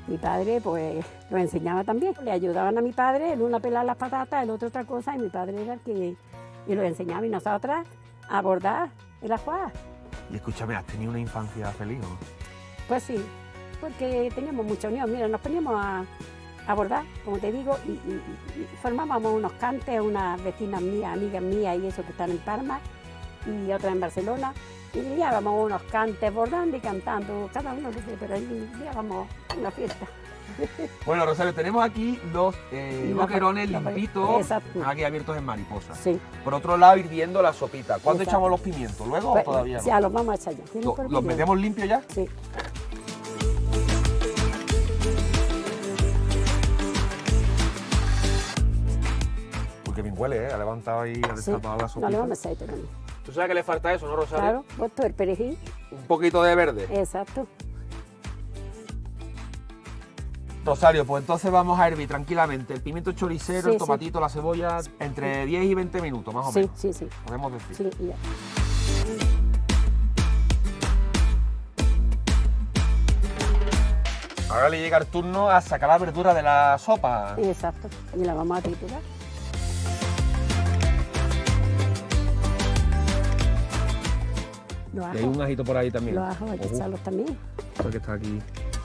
Mi padre pues lo enseñaba también. Le ayudaban a mi padre, el uno a pelar las patatas, el otro otra cosa, y mi padre era el que y lo enseñaba. Y nosotras a bordar el ajuar. Y escúchame, ¿has tenido una infancia feliz o no? Pues sí, porque teníamos mucha unión. Mira, nos poníamos a bordar, como te digo, y formábamos unos cantes, unas vecinas mías, amigas mías y eso que están en Palma y otras en Barcelona. Y liábamos unos cantes bordando y cantando, cada uno, pero ahí liábamos una fiesta. Bueno, Rosario, tenemos aquí los boquerones limpitos, exacto, aquí abiertos en mariposa. Sí. Por otro lado, hirviendo la sopita. ¿Cuándo Exacto. echamos los pimientos? ¿Luego Pues, o todavía no? Ya los vamos a echar ya. ¿Los metemos limpios ya? Sí. Porque bien huele, ¿eh? Ha levantado ahí, ha destapado la sopita. No le vamos a echar también. ¿Tú sabes que le falta eso, no, Rosario? Claro, puesto el perejil. Un poquito de verde. Exacto. Rosario, pues entonces vamos a hervir tranquilamente el pimiento choricero, Sí, el tomatito, la cebolla, entre 10 y 20 minutos, más o Sí, menos. sí, sí. Podemos decir. Sí, ya. Ahora le llega el turno a sacar la verdura de la sopa. Exacto. Y la vamos a triturar. Los Y hay un ajito por ahí también. Los ajos hay que echarlos también. Esto que está aquí.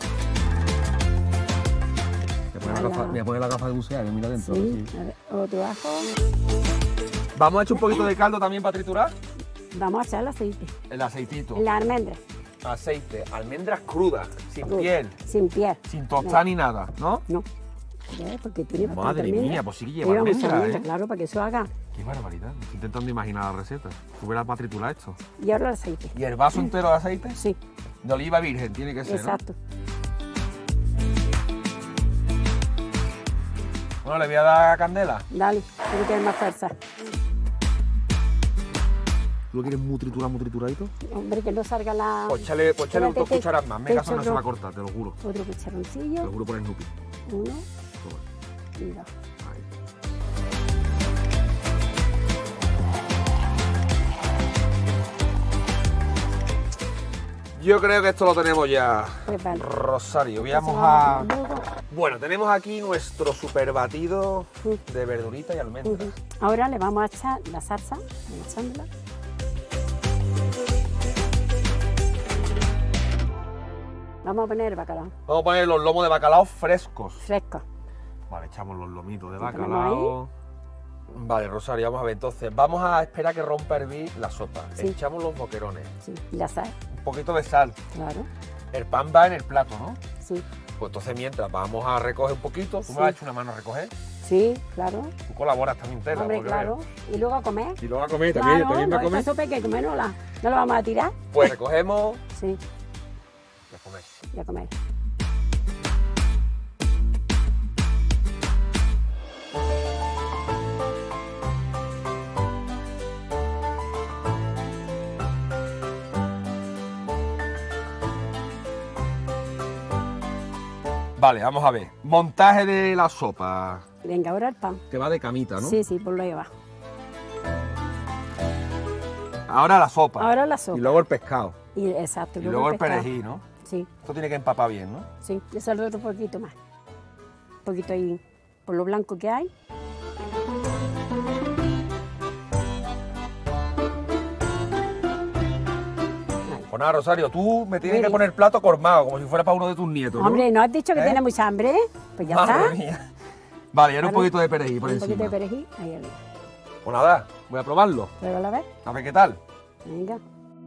Me voy a poner la gafa de bucear, que mira dentro. Sí, a ver, otro ajo. Vamos a echar un poquito de caldo también para triturar. Vamos a echar el aceite. El aceitito. La almendra. Aceite, almendras crudas, sin piel, Sin piel. sin tostar ni nada, ¿no? No. ¿Ves? Porque tiene bastante Madre almendra. mía, pues sí que lleva almendra, mucha almendra, ¿eh? claro, para que eso haga. Qué barbaridad, me estoy intentando imaginar la receta. ¿Tú verás para triturar esto? Y ahora el aceite. ¿Y el vaso entero de aceite? Sí. De oliva virgen tiene que ser, Exacto. ¿no? Bueno, le voy a dar candela. Dale, tiene que tener más fuerza. ¿Tú lo quieres muy trituradito? Hombre, que no salga la... Pues échale Espérate, dos cucharas más. Me te caso no echo se va a otro- cortar, te lo juro. Otro Te cucharoncillo. lo juro por el Snoopy. Uno Toma. y dos. Yo creo que esto lo tenemos ya. Pues vale. Rosario, vamos Eso a... luego. Bueno, tenemos aquí nuestro super batido de verdurita y almendras. Ahora le vamos a echar la salsa, vamos echándola. Vamos a poner el bacalao Vamos a poner los lomos de bacalao frescos. fresco. Vale, echamos los lomitos de Lo ponemos bacalao. Vale, Rosario, vamos a ver. Entonces, vamos a esperar que rompa a hervir la sopa. Sí. Echamos los boquerones. Sí, y la sal, Un poquito de sal. claro. El pan va en el plato, ¿no? Sí, Pues entonces, mientras vamos a recoger un poquito, tú Sí. me vas a echar una mano a recoger. sí, claro. Tú colaboras también, Tela. Hombre, porque claro. veo. Y luego a comer. Y luego a comer Claro, también va a no, comer. esta sopa hay que comer, no la vamos a tirar. Pues recogemos Sí, y a comer. y a comer. Vale, vamos a ver. Montaje de la sopa. Venga, ahora el pan. Que va de camita, ¿no? Sí, sí, por lo que va. Ahora la sopa. Ahora la sopa. Y luego el pescado. Y, exacto. Y luego el pescado. perejil, ¿no? Sí, Esto tiene que empapar bien, ¿no? sí. Le salgo otro poquito más. Un poquito ahí, por lo blanco que hay. Pues nada, Rosario, tú me tienes Mire. que poner plato colmado, como si fuera para uno de tus nietos, ¿no? Hombre, ¿no has dicho que ¿Eh? tiene mucha hambre? Pues ya Madre está. mía. Vale, y ahora un Vale. poquito de perejil por Un encima. poquito de perejil, ahí arriba. Pues nada, voy a probarlo. Pruébalo a ver. A ver qué tal. Venga.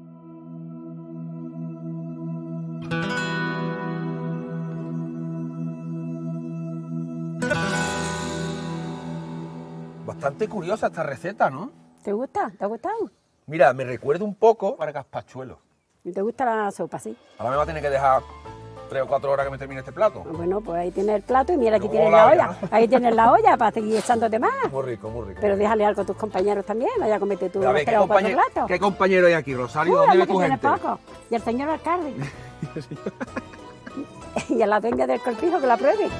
Bastante curiosa esta receta, ¿no? ¿Te gusta? ¿Te ha gustado? Mira, me recuerda un poco para gazpachuelo. ¿Y te gusta la sopa, sí? Ahora me va a tener que dejar 3 o 4 horas que me termine este plato. Bueno, pues ahí tienes el plato y mira, aquí Luego tienes la la olla, olla. Ahí tienes la olla para seguir echándote más. Muy rico, muy rico. Pero déjale algo a tus compañeros también, vaya a comerte tú Mira, a ver, 3 o 4 platos. ¿qué compañero hay aquí, Rosario? Uy, ¿Dónde anda ve que tu tienes gente? poco. Y el señor alcalde. Y a la dueña del cortijo que la pruebe.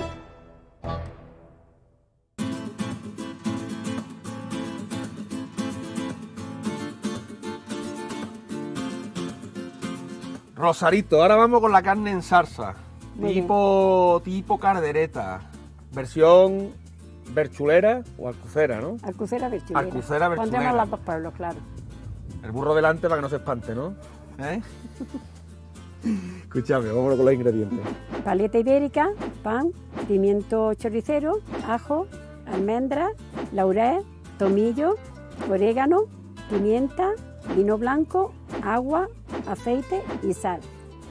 Rosarito, ahora vamos con la carne en salsa. Muy tipo caldereta. Versión berchulera o alcucera, ¿no? Alcucera, berchulera. Alcucera, berchulera. Pondremos los dos pueblos, claro. El burro delante para que no se espante, ¿no? ¿Eh? Escúchame, vámonos con los ingredientes. Paleta ibérica, pan, pimiento choricero, ajo, almendras, laurel, tomillo, orégano, pimienta, vino blanco, agua, aceite y sal.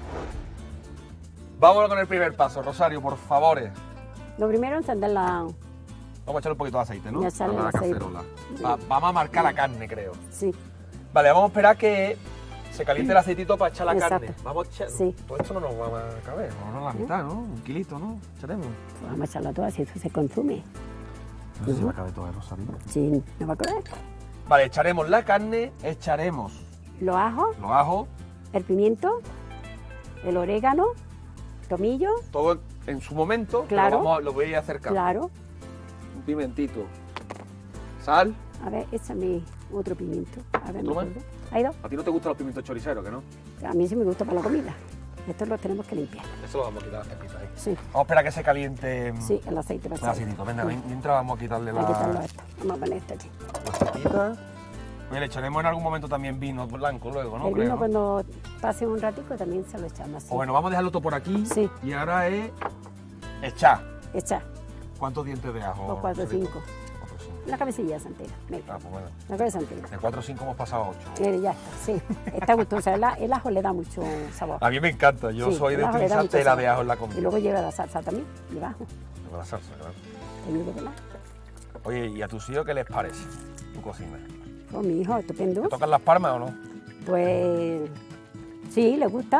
Vámonos con el primer paso, Rosario, por favor. Lo primero, encender la... Vamos a echarle un poquito de aceite, ¿no? Ya sale A la el aceite. cacerola. Vamos a marcar la carne, creo. Sí. Vale, vamos a esperar que se caliente el aceitito para echar la Exacto. carne. Vamos a echar... Sí. Todo esto no nos va a caber, no la mitad, ¿no? Un kilito, ¿no? Echaremos. Pues vamos a echarla toda, si eso se consume. No sé si va a caber todo, Rosario. Sí, no va a caber. Vale, echaremos la carne, echaremos Los ajos, los ajos, el pimiento, el orégano, tomillo, todo en su momento. Claro. Lo voy a ir acercando. claro. Un pimentito. Sal. A ver, échame otro pimiento. A ver, ¿Otro más? me acuerdo. ¿Hay dos? A ti no te gustan los pimientos choriceros, ¿que no? A mí sí me gusta para la comida. Estos los tenemos que limpiar. Eso lo vamos a quitar las pepitas ahí. Sí, Vamos a esperar a que se caliente sí, el aceite el para aceitito. Venga, mientras vamos a quitarle Hay que quitarlo la esto. Vamos a poner esto aquí. aceitita. Oye, le echaremos en algún momento también vino blanco luego, ¿no? El Creo, vino ¿no? cuando pase un ratico también se lo echamos así. O bueno, vamos a dejarlo todo por aquí. Sí. Y ahora es echar. Echar, ¿Cuántos dientes de ajo? o 4 o Roserito? 5. 4 o 5. La cabecilla entera. Venga, Ah, pues bueno. la cabeza entera. De 4 o 5 hemos pasado a 8. Ya está, sí. Está gustosa. El ajo le da mucho sabor. A mí me encanta. Yo Sí, soy de el ajo le da utilizar mucho tela sabor. de ajo en la Y comida. luego lleva la salsa también, lleva ajo. Con la salsa, claro. Tenido que pelar. Oye, ¿y a tus hijos qué les parece tu cocina? Pues mi hijo, estupendo. ¿Te tocan las palmas o no? Pues sí, le gusta.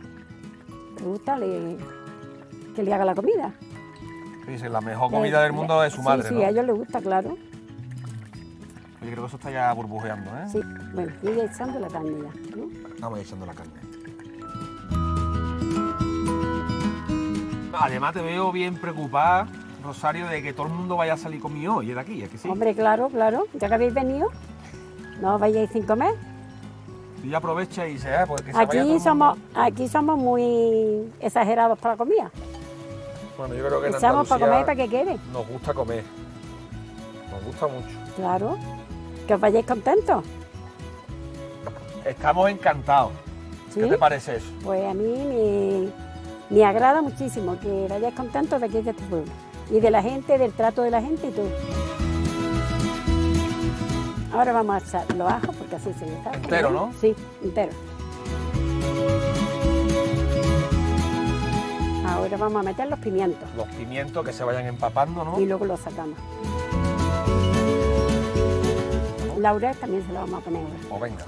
Que le haga la comida. Dicen, la mejor comida del mundo es su madre, Sí, ¿no? a ellos les gusta, claro. Oye, creo que eso está ya burbujeando, ¿eh? Sí, bueno, y ya echando la carne ya, ¿no? Vamos echando la carne. Además te veo bien preocupada, Rosario, de que todo el mundo vaya a salir conmigo hoy de aquí, ¿es que sí? Hombre, claro, claro. Ya que habéis venido, no vayáis sin comer. Tú ya aprovecha y dices, pues que se vaya todo Aquí el mundo. somos muy exagerados para la comida. Bueno, yo creo que en Echamos para comer y Andalucía para que quede. nos gusta comer. Nos gusta mucho. Claro. Que os vayáis contentos. Estamos encantados. ¿Sí? ¿Qué te parece eso? Pues a mí me agrada muchísimo que vayáis contentos de aquí de este pueblo. Y de la gente, del trato de la gente y todo. Ahora vamos a echar los ajos porque así se está. Entero, ¿no? Sí, entero. Ahora vamos a meter los pimientos Los pimientos que se vayan empapando, ¿no? y luego los sacamos. Laurel también se lo vamos a poner ahora. Pues venga.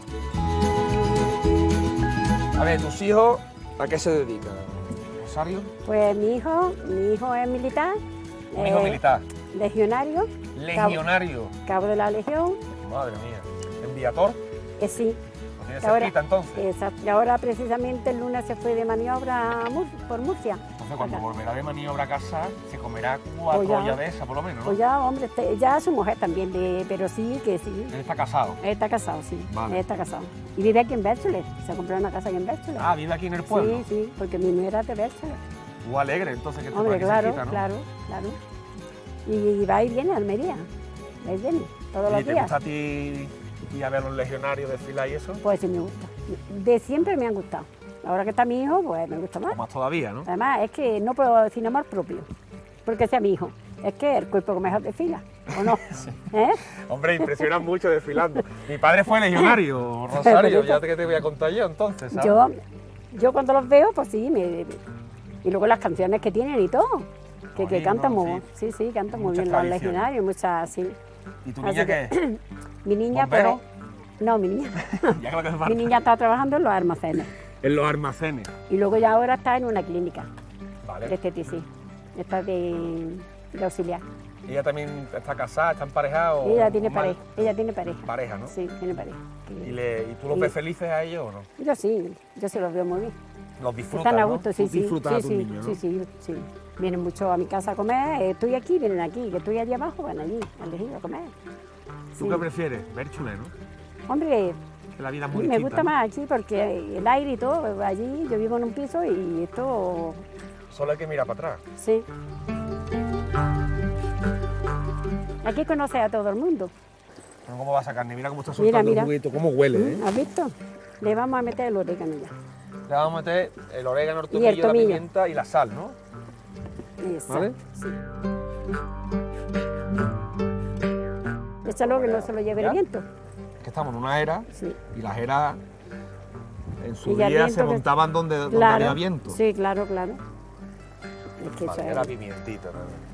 A ver, ¿tus hijos a qué se dedican? ¿Rosario? Pues mi hijo es militar. Un hijo militar. Legionario. Legionario. Cabo de la Legión. Madre mía. ¿Enviator? Sí. ¿Lo tienes Ahora- cerquita entonces? Exacto. Y ahora precisamente el lunes se fue de maniobra a por Murcia. Entonces cuando Acá. volverá de maniobra a casa, se comerá 4 Pues ya. ollas de esa por lo menos, ¿no? Pues ya, hombre, ya su mujer también, pero sí, que sí. Él está casado. Él está casado, sí. Vale. Él está casado. Y vive aquí en Bérceles. Se compró una casa aquí en Bérceles. Ah, vive aquí en el pueblo. Sí, sí, porque mi nuera es de Bérceles. Tú alegre entonces que esté por Hombre, aquí claro, cerquita, ¿no? claro, claro. Y va y viene a Almería. Va y viene, todos ¿Y los te días. gusta a ti ir a ver a los legionarios desfilar y eso? Pues sí me gusta. De siempre me han gustado. Ahora que está mi hijo, pues me gusta más. O más todavía, ¿no? Además, es que no puedo decir amor propio, porque sea mi hijo. Es que el cuerpo que mejor desfila, ¿o no? ¿Eh? Hombre, impresiona mucho desfilando. Mi padre fue legionario, Rosario, ya que te voy a contar yo entonces, ¿sabes? Yo cuando los veo, pues sí, y luego las canciones que tienen y todo, que Bonito, cantan muy sí. bien. Sí, sí, cantan muy Muchas bien los tradiciones. legionarios, muchas, sí. ¿Y tu Así niña que- qué? Mi niña, ¿Bombero? pues... No, mi niña. Ya creo que es Mi niña está trabajando en los almacenes. En los almacenes. Y luego ya ahora está en una clínica Vale. de estetici. Está de auxiliar. Ella también está casada, está emparejada o... Ella tiene o mal- pareja. Ella tiene pareja. Pareja, ¿no? Sí, tiene pareja. ¿Y tú los ves felices a ellos o no? Yo sí los veo muy bien. Los disfrutas, Están a ¿no? gusto, sí, Tú sí. disfrutas Sí, a tus sí, niños, ¿no? sí. Vienen mucho a mi casa a comer. Estoy aquí, vienen aquí. Que estoy allí abajo, van allí, al ejido a comer. ¿Tú Sí. qué prefieres? Ver chulé, ¿no? Hombre, Que la vida es muy me distinta, gusta ¿no? más aquí porque el aire y todo, allí yo vivo en un piso y esto Solo hay que mirar para atrás. Sí. Aquí conoces a todo el mundo. Pero ¿cómo va esa carne? Mira cómo está Mira, soltando mira. el juguito, cómo huele, ¿eh? ¿Has visto? Le vamos a meter el orégano ya. Le vamos a meter el orégano, el Y tomillo, el la tomillo. pimienta y la sal, ¿no? Exacto, ¿Vale? sí. Échalo que no se lo lleve ¿Ya? el viento. Es que estamos en una era Sí. y las eras en su Y ya el día viento se que- montaban donde Claro. había viento. Sí, claro, claro. Es que Vale, eso era es- pimientita también.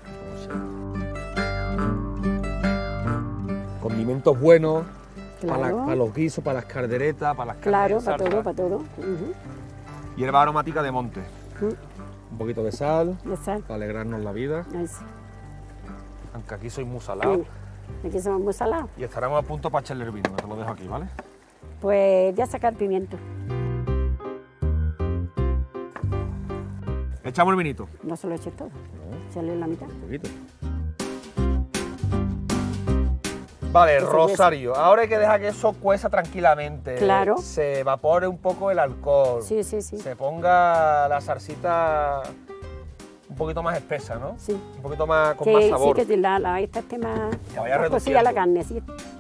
Condimentos buenos Claro. para los guisos, para las calderetas, para las carnes Claro, en para salsa. todo, para todo. Ujú. Hierba aromática de monte. Ujú. Un poquito de sal, De sal. para alegrarnos la vida. Ahí sí. Aunque aquí soy muy salado. Venga, aquí somos muy salados. Y estaremos a punto para echarle el vino, que te lo dejo aquí, ¿vale? Pues ya sacar pimiento. Echamos el vinito. No se lo eches todo. Echarle la mitad. Un poquito. Vale, Eso, Rosario, ahora hay que dejar que eso cueza tranquilamente. Claro. Se evapore un poco el alcohol. Sí, sí, sí. Se ponga la salsita un poquito más espesa, ¿no? Sí. Un poquito más, con Que más sabor. sí, que la esta esté más, Que vaya más cocida la reduciendo. carne, sí.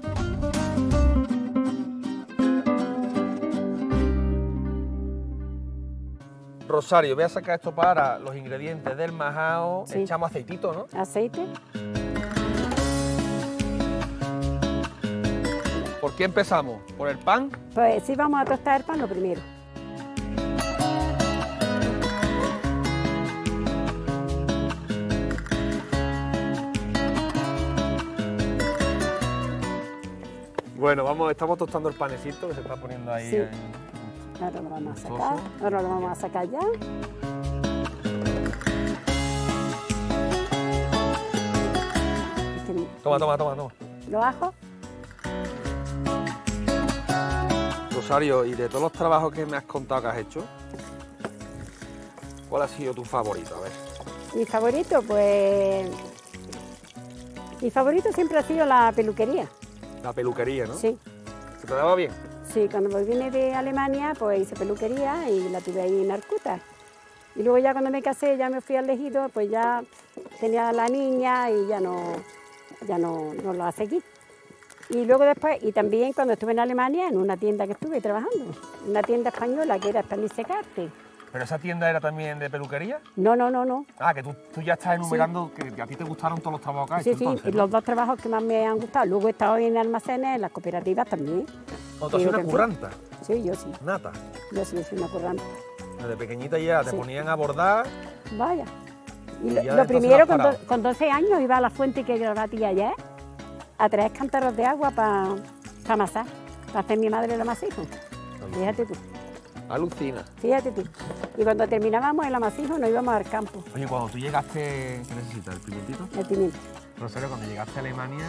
Rosario, voy a sacar esto para los ingredientes del majao. Sí. Echamos aceitito, ¿no? Aceite. ¿Por qué empezamos? ¿Por el pan? Pues sí, vamos a tostar el pan lo primero. Bueno, estamos tostando el panecito que se está poniendo ahí. Sí. Ahora lo vamos a sacar. Ahora lo vamos a sacar ya. Toma. Los ajos. Rosario, y de todos los trabajos que me has contado que has hecho, ¿cuál ha sido tu favorito? A ver. Mi favorito, pues... Mi favorito siempre ha sido la peluquería. La peluquería, ¿no? Sí. ¿Se te daba bien? Sí, cuando vine de Alemania, pues hice peluquería y la tuve ahí en Arcuta. Y luego ya cuando me casé, ya me fui al Ejido, pues ya tenía a la niña y ya no la seguí. Y luego después, y también cuando estuve en Alemania, en una tienda que estuve trabajando, una tienda española que era Stanisecarte. ¿Pero esa tienda era también de peluquería? No. Ah, que tú ya estás enumerando que a ti te gustaron todos los trabajos que has Sí, hecho, sí, entonces, y ¿no? los dos trabajos que más me han gustado. Luego he estado en almacenes, en las cooperativas también. ¿O tú has sido una Sí, curranta? Sí, yo sí. Nata. Yo sí, soy una curranta. Desde pequeñita ya te Sí. ponían a bordar. Vaya. Y Y lo, ya lo entonces primero, lo has parado. con 12 años, iba a la fuente que batí ayer a traer cántaros de agua para amasar, para hacer mi madre el amasijo. Fíjate tú, Alucina. fíjate tú. Y cuando terminábamos el amasijo nos íbamos al campo, Oye, cuando tú llegaste, ¿qué necesitas? ¿El pimentito? el pimiento. Rosario, cuando llegaste a Alemania,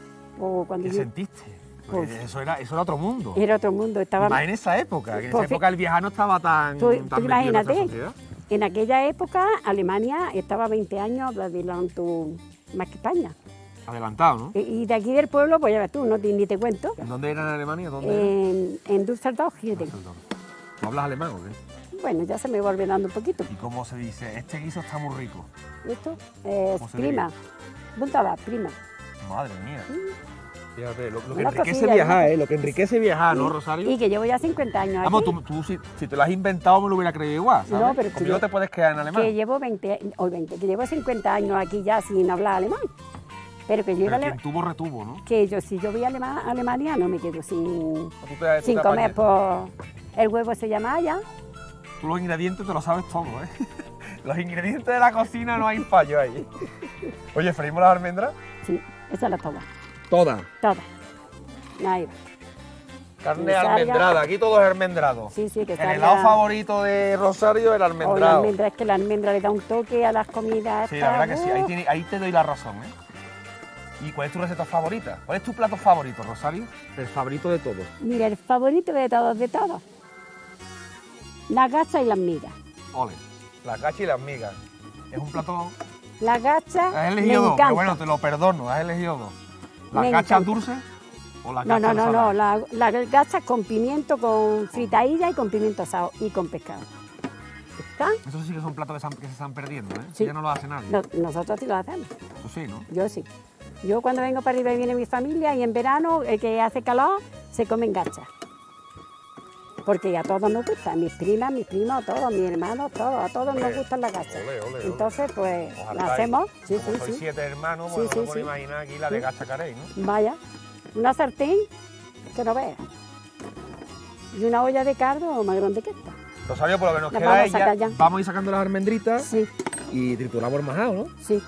O cuando ¿qué yo- sentiste? Porque Pues- eso era otro mundo. Era otro mundo, estaba... Más en esa época, que en Pues esa época el viajar no estaba tan, Tú tan metido en imagínate, esta sociedad. en aquella época Alemania estaba 20 años adelanto más que España. Adelantado, ¿no? Y de aquí del pueblo, pues ya ves tú, ni te cuento. ¿En dónde era en Alemania? ¿Dónde era? En Düsseldorf, fíjate. ¿Tú hablas alemán o qué? Bueno, ya se me va olvidando un poquito. ¿Y cómo se dice? Este guiso está muy rico. ¿Esto? Es ¿Cómo se prima. Buntada, prima. Madre mía. Fíjate, lo que Una enriquece cosilla, viajar, ¿no? ¿eh? Lo que enriquece viajar, ¿no, Rosario? Y que llevo ya 50 años Vamos, aquí. tú si te lo has inventado me lo hubiera creído igual, ¿sabes? No, pero que Conmigo yo- te puedes quedar en alemán. Que llevo 20, que llevo 50 años aquí ya sin hablar alemán. Pero que yo iba a Pero Ale- quien tuvo, retuvo, ¿no? que yo si yo voy a Alemania no me quedo sin te comer, apañas. pues el huevo se llama allá. Tú los ingredientes te lo sabes todo, ¿eh? Los ingredientes de la cocina no hay fallo ahí. Oye, ¿freímos las almendras? Sí, esa es la toda, Todas. toda. Ahí va. Carne Que salga- almendrada, aquí todo es almendrado. Sí, sí, que El salga- helado favorito de Rosario, el O la almendrado. almendra, es que la almendra le da un toque a las comidas. Sí, la estas, verdad que sí, ahí te doy la razón, ¿eh? ¿Y cuál es tu receta favorita? ¿Cuál es tu plato favorito, Rosario? El favorito de todos. Mira, el favorito de todos. La gacha y las migas. Ole, la cacha y las migas. Es un plato... La gacha Has me elegido dos, encanta. pero bueno, te lo perdono, has elegido dos. ¿Las Me gachas encanta. dulces o las No, gachas no, saladas? la gacha con pimiento, con fritadilla y con pimiento asado y con pescado. ¿Está? Esos sí que son platos que se están perdiendo, ¿eh? Sí. Ya no lo hace nadie. Nosotros sí lo hacemos. Tú sí, ¿no? Yo sí. Yo cuando vengo para arriba y viene mi familia y en verano, que hace calor, se comen gachas. Porque a todos nos gustan, mis primas, mis primos, todos, mis hermanos, todos, a todos nos gustan las gachas. Entonces, pues, las hacemos. Sí, Como sí, sois sí. 7 hermanos, Sí, pues sí, no me puedo sí. imaginar aquí la de gacha que haréis, ¿no? Vaya, una sartén que no veas. Y una olla de cardo más grande que esta. Rosario, por lo que nos Las queda vamos a es sacar ya, ya. vamos a ir sacando las almendritas Sí, y trituramos el majao, ¿no? sí.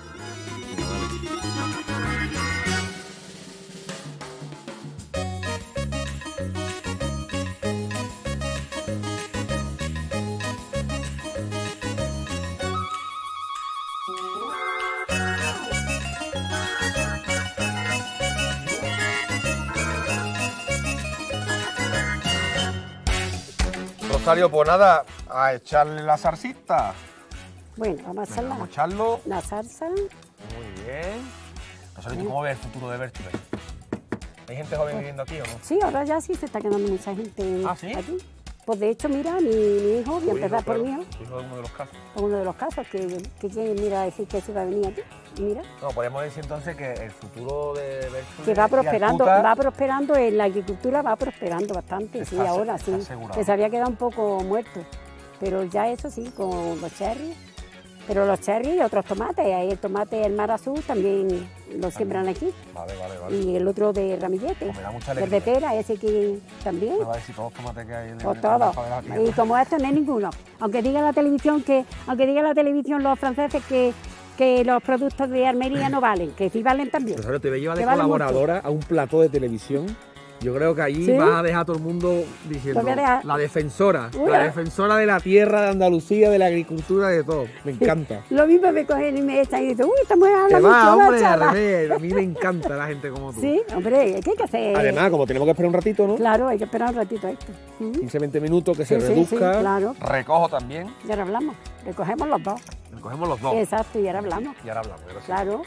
Rosario, pues nada, a echarle la salsita. Bueno, vamos a Venga, hacer vamos a echarlo. la salsa. Muy bien. Rosario, ¿tú cómo ves el futuro de Bérchule? ¿Hay gente joven viviendo aquí o no? Sí, ahora ya sí se está quedando mucha gente ¿Ah, sí? aquí. Pues de hecho, mira, mi hijo, voy a empezar por mi hijo, Tu hijo es uno de los casos. es uno de los casos que mira, decir que se va a venir aquí. Mira, No, podemos decir entonces que el futuro de Bérchule que va y prosperando, Arcuta va prosperando en la agricultura, va prosperando bastante, sí, Está ahora sí. asegurado. Que se había quedado un poco muerto. Pero ya eso sí, con los cherries. Pero los cherries y otros tomates, ahí el tomate el mar azul también lo siembran aquí. Vale, vale, vale. Y el otro de ramillete, Pues me da mucha el de alegría. pera, ese que también. Me va a decir todos los tomates que hay en O el todo. mercado de la tierra. Y como esto no hay ninguno. Aunque diga la televisión los franceses que los productos de Almería no valen, que sí valen también. Rosario, te voy a llevar de Que vale colaboradora a un plató de televisión. Yo creo que allí ¿Sí? vas a dejar a todo el mundo diciendo Lo voy a dejar. la defensora, Uy, la ah. defensora de la tierra de Andalucía, de la agricultura, de todo. Me encanta. Lo mismo me cogen y me echan y dicen, uy, esta mujer habla Que mucho, va, la hombre, al chava. revés. A mí me encanta la gente como tú. Sí, hombre, ¿qué hay que hacer? Además, como tenemos que esperar un ratito, ¿no? Claro, hay que esperar un ratito a esto. 15-20 minutos que Sí, se sí, reduzca. sí, claro. Recojo también. Y ahora hablamos, recogemos los dos. Recogemos los dos. Exacto, y ahora hablamos. Y ahora hablamos. Ahora sí. Claro.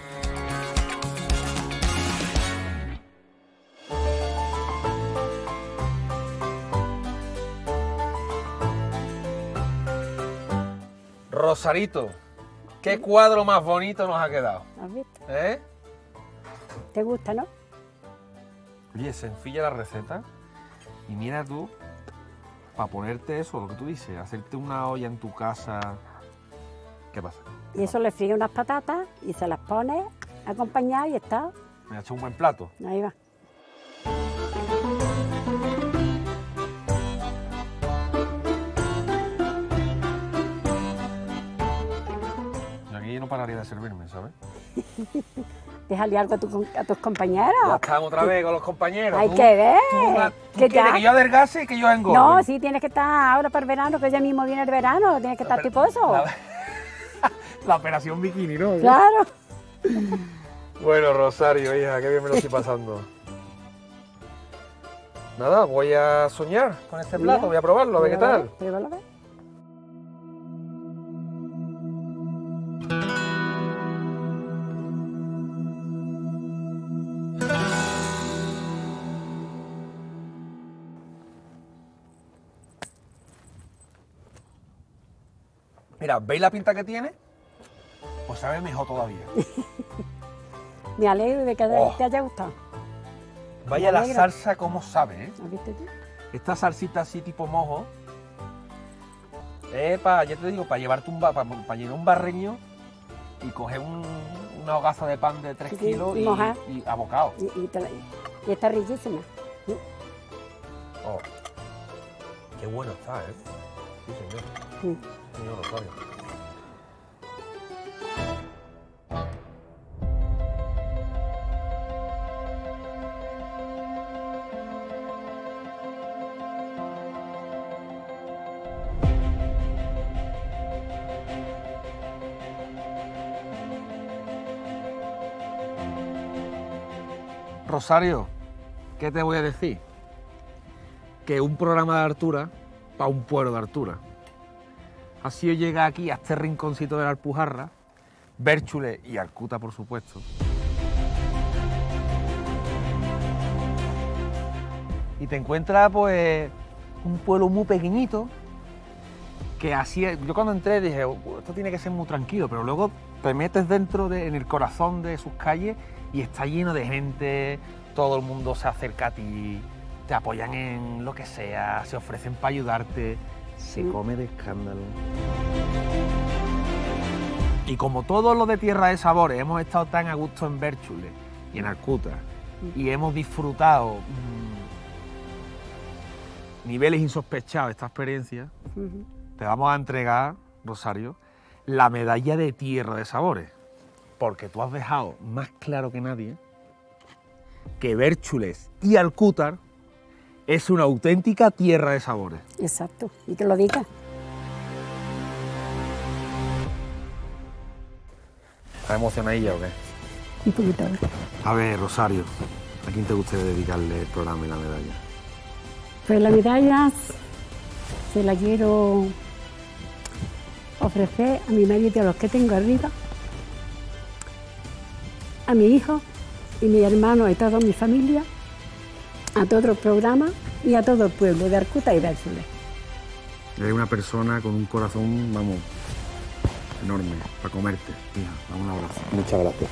Rosarito, qué cuadro más bonito nos ha quedado. ¿Has visto? ¿Eh? ¿Te gusta, no? Oye, sencilla la receta. Y mira tú, para ponerte eso, lo que tú dices, hacerte una olla en tu casa. ¿Qué pasa? Y eso le fríe unas patatas y se las pone acompañadas y está. Me ha hecho un buen plato. Ahí va. Y aquí no pararía de servirme, ¿sabes? Déjale algo a tus compañeros. Ya estamos otra vez con los compañeros. Hay Tú- que ver. ¿Tú que quieres ya- que yo adelgace y que yo engorde? No, sí, tienes que estar ahora para el verano, que ya mismo viene el verano, tienes que estar tiposo. La operación bikini, ¿no? Claro. Bueno, Rosario, hija, qué bien me lo estoy pasando. Nada, voy a soñar con este plato, Mira, voy a probarlo, a ver qué tal. Pruébalo, a ver. Mira, ¿veis la pinta que tiene? Pues sabe mejor todavía. Me alegro de que Oh. te haya gustado. Vaya Me la alegra. salsa como sabe, ¿eh? ¿Has visto tú? Esta salsita así tipo mojo, ya te digo, para llevarte para llenar un barreño y coger una hogaza de pan de 3 Sí, kilos y mojar. y abocado. Y está riquísima. Oh, qué bueno está, ¿eh? Sí, señor. Sí. Señor Rosario. Rosario, ¿qué te voy a decir? Que un programa de altura para un pueblo de altura. Así yo llega aquí a este rinconcito de la Alpujarra, Bérchule y Arcuta, por supuesto. Y te encuentras, pues, un pueblo muy pequeñito, que así es. Yo cuando entré dije, esto tiene que ser muy tranquilo, pero luego te metes dentro, en el corazón de sus calles y está lleno de gente, todo el mundo se acerca a ti, te apoyan en lo que sea, se ofrecen para ayudarte, se come de escándalo. Y como todos los de Tierra de Sabores hemos estado tan a gusto en Bérchules y en Alcútar y hemos disfrutado niveles insospechados de esta experiencia, te vamos a entregar, Rosario, la medalla de Tierra de Sabores, porque tú has dejado más claro que nadie que Bérchules y Alcútar es una auténtica tierra de sabores. Exacto, y que lo digas. ¿Estás emocionadilla o qué? Un poquito. A ver, Rosario, ¿a quién te gustaría dedicarle el programa y la medalla? Pues la medalla se la quiero ofrecer a mi marido y a los que tengo arriba, a mi hijo y mi hermano y toda mi familia, a todo el programa y a todo el pueblo de Alcútar y Bérchules. Eres una persona con un corazón, vamos, enorme, para comerte. Hija, un abrazo. Muchas gracias.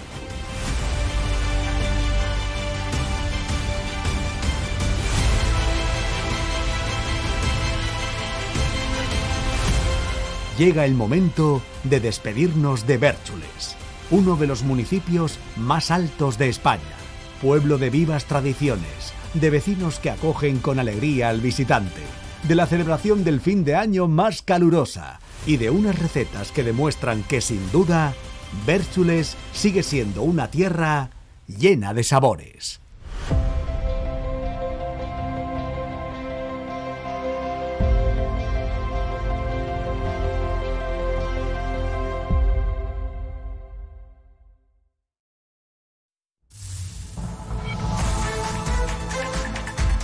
Llega el momento de despedirnos de Bérchules, uno de los municipios más altos de España, pueblo de vivas tradiciones, de vecinos que acogen con alegría al visitante, de la celebración del fin de año más calurosa y de unas recetas que demuestran que sin duda Bérchules sigue siendo una tierra llena de sabores.